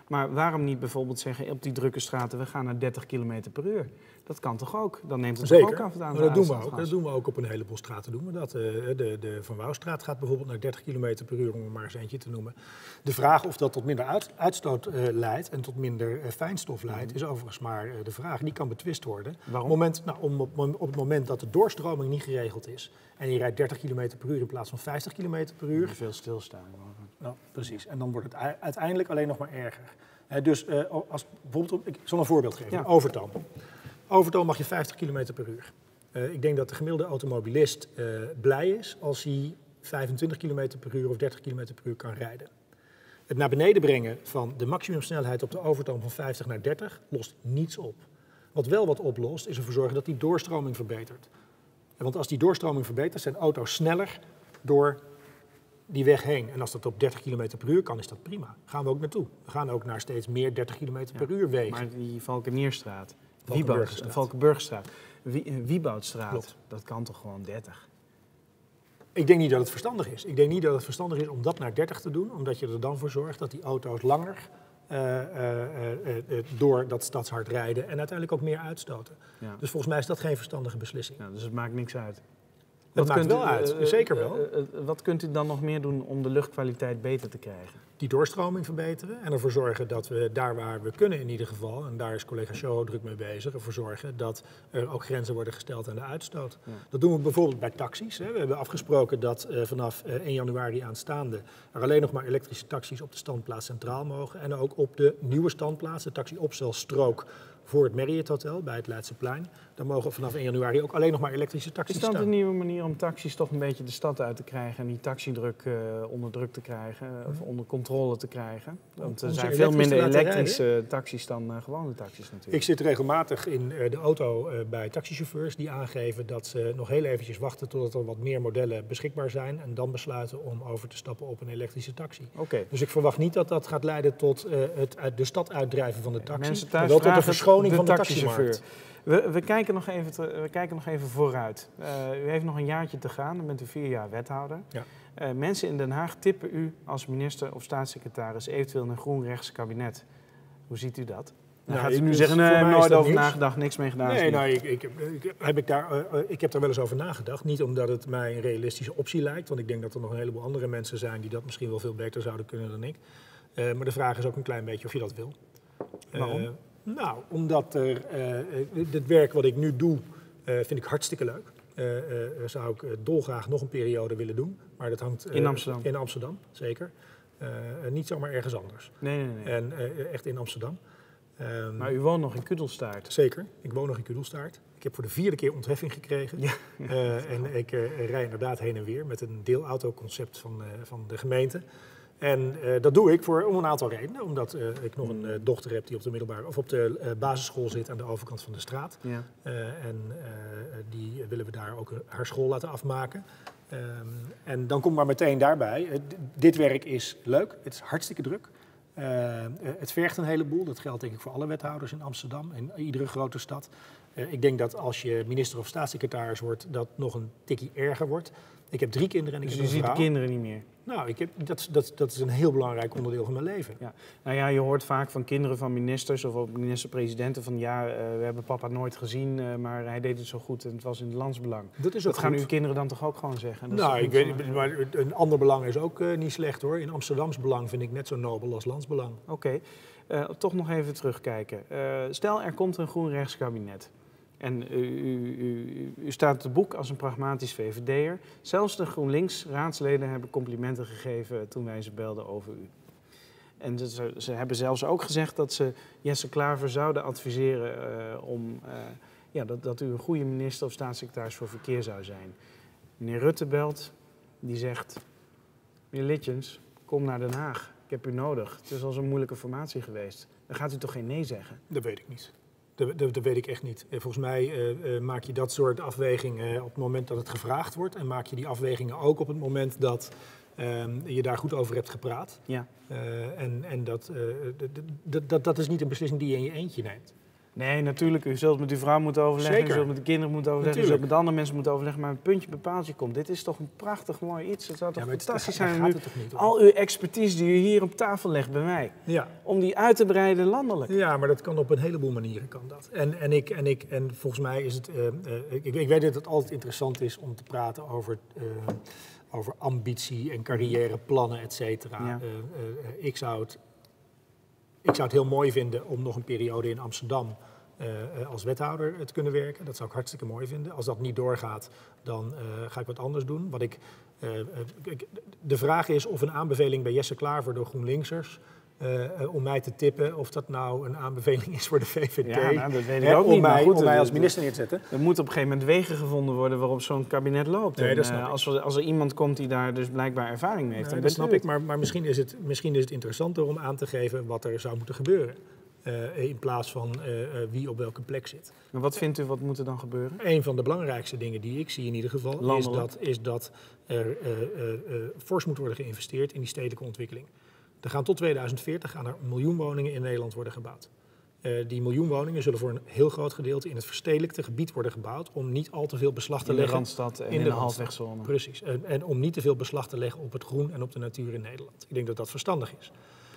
Maar waarom niet bijvoorbeeld zeggen op die drukke straten, we gaan naar dertig kilometer per uur? Dat kan toch ook? Dan neemt het Zeker, toch ook af aan maar dat doen, we ook. dat doen we ook op een heleboel straten. Doen we dat. De, de Van Wouwstraat gaat bijvoorbeeld naar dertig kilometer per uur, om er maar eens eentje te noemen. De vraag of dat tot minder uit, uitstoot uh, leidt en tot minder uh, fijnstof leidt, is overigens maar uh, de vraag. Die kan betwist worden. Waarom? Op het moment, nou, om, op, op het moment dat de doorstroming niet geregeld is en je rijdt dertig kilometer per uur in plaats van vijftig kilometer per uur. Veel stilstaan. Nou, precies. En dan wordt het uiteindelijk alleen nog maar erger. Uh, dus uh, als bijvoorbeeld, ik zal een voorbeeld geven. Ja. Overtoom. Overtoom mag je vijftig kilometer per uur. Uh, ik denk dat de gemiddelde automobilist uh, blij is als hij vijfentwintig kilometer per uur of dertig kilometer per uur kan rijden. Het naar beneden brengen van de maximumsnelheid op de Overtoom van vijftig naar dertig lost niets op. Wat wel wat oplost, is ervoor zorgen dat die doorstroming verbetert. Want als die doorstroming verbetert, zijn auto's sneller door die weg heen. En als dat op dertig kilometer per uur kan, is dat prima. Gaan we ook naartoe. We gaan ook naar steeds meer dertig kilometer per uur wegen. Maar die Valkenierstraat, Valkenburgerstraat, Valkenburgerstraat, Wieboudstraat, dat kan toch gewoon dertig? Ik denk niet dat het verstandig is. Ik denk niet dat het verstandig is om dat naar dertig te doen, omdat je er dan voor zorgt dat die auto's langer uh, uh, uh, uh, door dat stadshart rijden en uiteindelijk ook meer uitstoten. Ja. Dus volgens mij is dat geen verstandige beslissing. Ja, dus het maakt niks uit. Het maakt wel uit, uh, zeker wel. Uh, uh, uh, wat kunt u dan nog meer doen om de luchtkwaliteit beter te krijgen? Die doorstroming verbeteren en ervoor zorgen dat we daar waar we kunnen in ieder geval, en daar is collega Show druk mee bezig, ervoor zorgen dat er ook grenzen worden gesteld aan de uitstoot. Ja. Dat doen we bijvoorbeeld bij taxis. Hè. We hebben afgesproken dat uh, vanaf uh, één januari aanstaande er alleen nog maar elektrische taxis op de standplaats Centraal mogen en ook op de nieuwe standplaats, de taxi-opstelstrook voor het Marriott Hotel bij het Leidseplein. Daar mogen vanaf één januari ook alleen nog maar elektrische taxis staan. Is dat een nieuwe manier om taxis toch een beetje de stad uit te krijgen en die taxidruk uh, onder druk te krijgen, uh, of onder controle te krijgen? Want er zijn veel minder elektrische taxis dan uh, gewone taxis natuurlijk. Ik zit regelmatig in uh, de auto uh, bij taxichauffeurs die aangeven dat ze nog heel eventjes wachten totdat er wat meer modellen beschikbaar zijn en dan besluiten om over te stappen op een elektrische taxi. Okay. Dus ik verwacht niet dat dat gaat leiden tot uh, het uit de stad uitdrijven van de taxi, mensen thuis maar wel tot de verschoning de van de taximarkt. We, we, kijken nog even te, we kijken nog even vooruit. Uh, u heeft nog een jaartje te gaan, dan bent u vier jaar wethouder. Ja. Uh, mensen in Den Haag tippen u als minister of staatssecretaris eventueel in een groen-rechts kabinet. Hoe ziet u dat? Dan nou, gaat u nu zeggen, nee, ik heb nooit over niks. nagedacht, niks mee gedaan. Nee, nou, ik, ik, ik, heb ik, daar, uh, ik heb daar wel eens over nagedacht. Niet omdat het mij een realistische optie lijkt, want ik denk dat er nog een heleboel andere mensen zijn die dat misschien wel veel beter zouden kunnen dan ik. Uh, maar de vraag is ook een klein beetje of je dat wil. Waarom? Uh, Nou, omdat er, uh, het werk wat ik nu doe, uh, vind ik hartstikke leuk. Uh, uh, zou ik uh, dolgraag nog een periode willen doen. Maar dat hangt uh, in Amsterdam. In Amsterdam, zeker. Uh, uh, niet zomaar ergens anders. Nee, nee, nee. En uh, echt in Amsterdam. Um, maar u woont nog in Kudelstaart. Zeker, ik woon nog in Kudelstaart. Ik heb voor de vierde keer ontheffing gekregen. Ja. Uh, en ik uh, rij inderdaad heen en weer met een deelautoconcept van, uh, van de gemeente. En uh, dat doe ik voor om een aantal redenen. Omdat uh, ik nog een uh, dochter heb die op de middelbare of op de uh, basisschool zit aan de overkant van de straat. Ja. Uh, en uh, die willen we daar ook uh, haar school laten afmaken. Um, en dan kom ik maar meteen daarbij. Uh, d- dit werk is leuk. Het is hartstikke druk. Uh, uh, het vergt een heleboel. Dat geldt denk ik voor alle wethouders in Amsterdam en iedere grote stad. Uh, ik denk dat als je minister of staatssecretaris wordt, dat nog een tikkie erger wordt. Ik heb drie kinderen en ik dus heb een vrouw. Dus je ziet de kinderen niet meer? Nou, ik heb, dat, dat, dat is een heel belangrijk onderdeel van mijn leven. Ja. Nou ja, je hoort vaak van kinderen van ministers of ook minister-presidenten van ja, uh, we hebben papa nooit gezien, uh, maar hij deed het zo goed en het was in het landsbelang. Dat, is dat ook gaan goed. uw kinderen dan toch ook gewoon zeggen? Dat nou, ik weet, van, maar een ander belang is ook uh, niet slecht hoor. In Amsterdams belang vind ik net zo nobel als landsbelang. Oké, okay. uh, toch nog even terugkijken. Uh, stel, er komt een groen-rechts kabinet. En u, u, u, u staat te boek als een pragmatisch V V D'er. Zelfs de GroenLinks-raadsleden hebben complimenten gegeven toen wij ze belden over u. En ze, ze hebben zelfs ook gezegd dat ze Jesse Klaver zouden adviseren uh, om, uh, ja, dat, dat u een goede minister of staatssecretaris voor verkeer zou zijn. Meneer Rutte belt, die zegt, meneer Litjens, kom naar Den Haag. Ik heb u nodig. Het is al zo'n moeilijke formatie geweest. Dan gaat u toch geen nee zeggen? Dat weet ik niet. Dat, dat, dat weet ik echt niet. Volgens mij uh, uh, maak je dat soort afwegingen op het moment dat het gevraagd wordt. En maak je die afwegingen ook op het moment dat uh, je daar goed over hebt gepraat. Ja. Uh, en en dat, uh, dat, dat, dat is niet een beslissing die je in je eentje neemt. Nee, natuurlijk. U zult met uw vrouw moeten overleggen, Zeker. u zult met de kinderen moeten overleggen, Natuurlijk. u zult met andere mensen moeten overleggen. Maar een puntje bepaaltje komt. Dit is toch een prachtig mooi iets. Het zou toch Ja, maar het- fantastisch daar zijn gaat om het toch niet om? al uw expertise die u hier op tafel legt bij mij, Ja. om die uit te breiden landelijk. Ja, maar dat kan op een heleboel manieren kan dat. En, en, ik, en, ik, en volgens mij is het... Uh, uh, ik, ik weet dat het altijd interessant is om te praten over, uh, over ambitie en carrièreplannen, et cetera. Ja. Uh, uh, ik, zou het, ik zou het heel mooi vinden om nog een periode in Amsterdam uh, uh, als wethouder te kunnen werken. Dat zou ik hartstikke mooi vinden. Als dat niet doorgaat, dan uh, ga ik wat anders doen. Wat ik, uh, uh, de vraag is of een aanbeveling bij Jesse Klaver door GroenLinksers... Uh, uh, om mij te tippen of dat nou een aanbeveling is voor de V V D. Ja, nou, dat weet ik Hè, ook om niet. Maar mij, goed, om mij als het- minister neer te zetten. Er moeten op een gegeven moment wegen gevonden worden waarop zo'n kabinet loopt. Nee, En, dat snap eh, ik. als, er, als er iemand komt die daar dus blijkbaar ervaring mee heeft, Nee, dan dat bent snap u ik, het. maar, maar misschien, is het, misschien is het interessanter om aan te geven wat er zou moeten gebeuren. Uh, in plaats van uh, uh, wie op welke plek zit. Maar wat vindt u, wat moet er dan gebeuren? Een van de belangrijkste dingen die ik zie in ieder geval... is Landelijk. dat, is dat er uh, uh, uh, fors moet worden geïnvesteerd in die stedelijke ontwikkeling. Er gaan tot tweeduizend veertig gaan er een miljoen woningen in Nederland worden gebouwd. Uh, die miljoen woningen zullen voor een heel groot gedeelte in het verstedelijkte gebied worden gebouwd... om niet al te veel beslag te In de leggen... Randstad en in in de de, Randstad. halfwegzone. Precies. En, en om niet te veel beslag te leggen op het groen en op de natuur in Nederland. Ik denk dat dat verstandig is.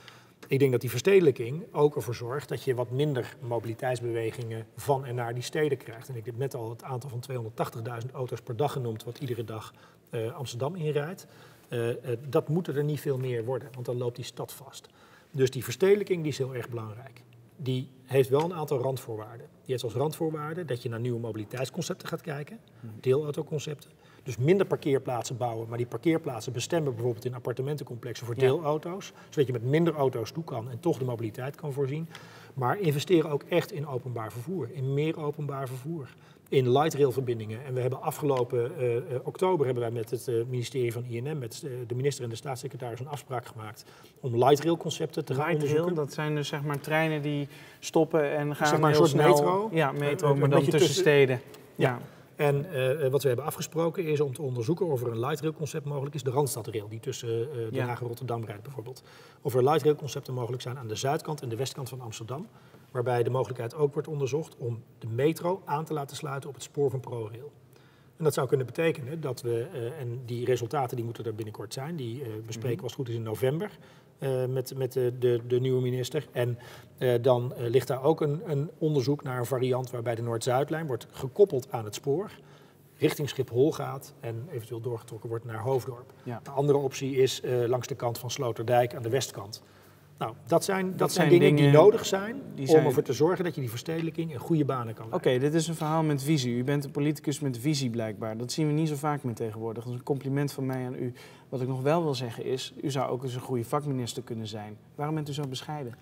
Ik denk dat die verstedelijking ook ervoor zorgt dat je wat minder mobiliteitsbewegingen van en naar die steden krijgt. En ik heb net al het aantal van tweehonderdtachtigduizend auto's per dag genoemd, wat iedere dag uh, Amsterdam inrijdt. Uh, uh, dat moeten er niet veel meer worden, want dan loopt die stad vast. Dus die verstedelijking die is heel erg belangrijk. Die heeft wel een aantal randvoorwaarden. Die heeft als randvoorwaarde dat je naar nieuwe mobiliteitsconcepten gaat kijken, deelautoconcepten. Dus minder parkeerplaatsen bouwen, maar die parkeerplaatsen bestemmen bijvoorbeeld in appartementencomplexen voor deelauto's. Zodat je met minder auto's toe kan en toch de mobiliteit kan voorzien. Maar investeren ook echt in openbaar vervoer, in meer openbaar vervoer. In light rail verbindingen. En we hebben afgelopen uh, uh, oktober hebben wij met het uh, ministerie van I N M, met uh, de minister en de staatssecretaris een afspraak gemaakt om light rail concepten te gaan Light rail, onderzoeken. dat zijn dus zeg maar treinen die stoppen en gaan Zeg maar een heel soort snel. metro. Ja, metro, Uh, uh, maar een dan beetje tussen tussen- steden. Ja. En uh, wat we hebben afgesproken is om te onderzoeken of er een light rail concept mogelijk is. De Randstadrail, die tussen uh, Den Ja. Haag en Rotterdam rijdt bijvoorbeeld. Of er light rail concepten mogelijk zijn aan de zuidkant en de westkant van Amsterdam. Waarbij de mogelijkheid ook wordt onderzocht om de metro aan te laten sluiten op het spoor van ProRail. En dat zou kunnen betekenen dat we, uh, en die resultaten die moeten er binnenkort zijn, die uh, bespreken Mhm. was het goed is in november uh, met, met de, de, de nieuwe minister. En uh, dan uh, ligt daar ook een, een onderzoek naar een variant waarbij de Noord-Zuidlijn wordt gekoppeld aan het spoor, richting Schiphol gaat en eventueel doorgetrokken wordt naar Hoofddorp. Ja. De andere optie is uh, langs de kant van Sloterdijk aan de westkant. Nou, dat zijn, dat Dat zijn zijn dingen, dingen die nodig zijn die om zijn- ervoor te zorgen dat je die verstedelijking in goede banen kan Oké, leiden. dit is een verhaal met visie. U bent een politicus met visie blijkbaar. Dat zien we niet zo vaak meer tegenwoordig. Dat is een compliment van mij aan u. Wat ik nog wel wil zeggen is, u zou ook eens een goede vakminister kunnen zijn. Waarom bent u zo bescheiden?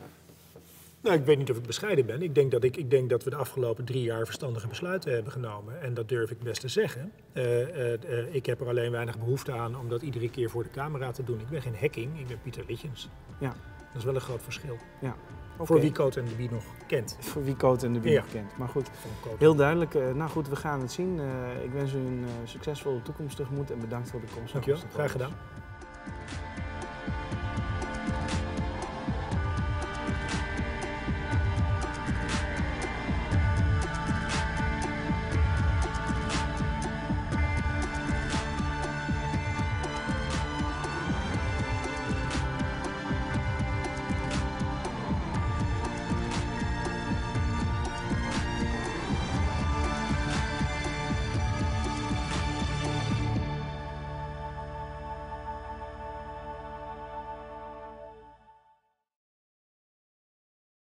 Nou, ik weet niet of ik bescheiden ben. Ik denk, dat ik, ik denk dat we de afgelopen drie jaar verstandige besluiten hebben genomen. En dat durf ik best te zeggen. Uh, uh, uh, ik heb er alleen weinig behoefte aan om dat iedere keer voor de camera te doen. Ik ben geen hacking, ik ben Pieter Litjens. Ja. Dat is wel een groot verschil. Ja. Oké. Voor wie Coat en de Bie nog kent. Voor wie Coat en de Bie Ja. nog kent. Maar goed, Van Coat. heel duidelijk. Uh, nou goed, we gaan het zien. Uh, ik wens u een uh, succesvolle toekomst tegemoet en bedankt voor de komst. Dankjewel, graag gedaan.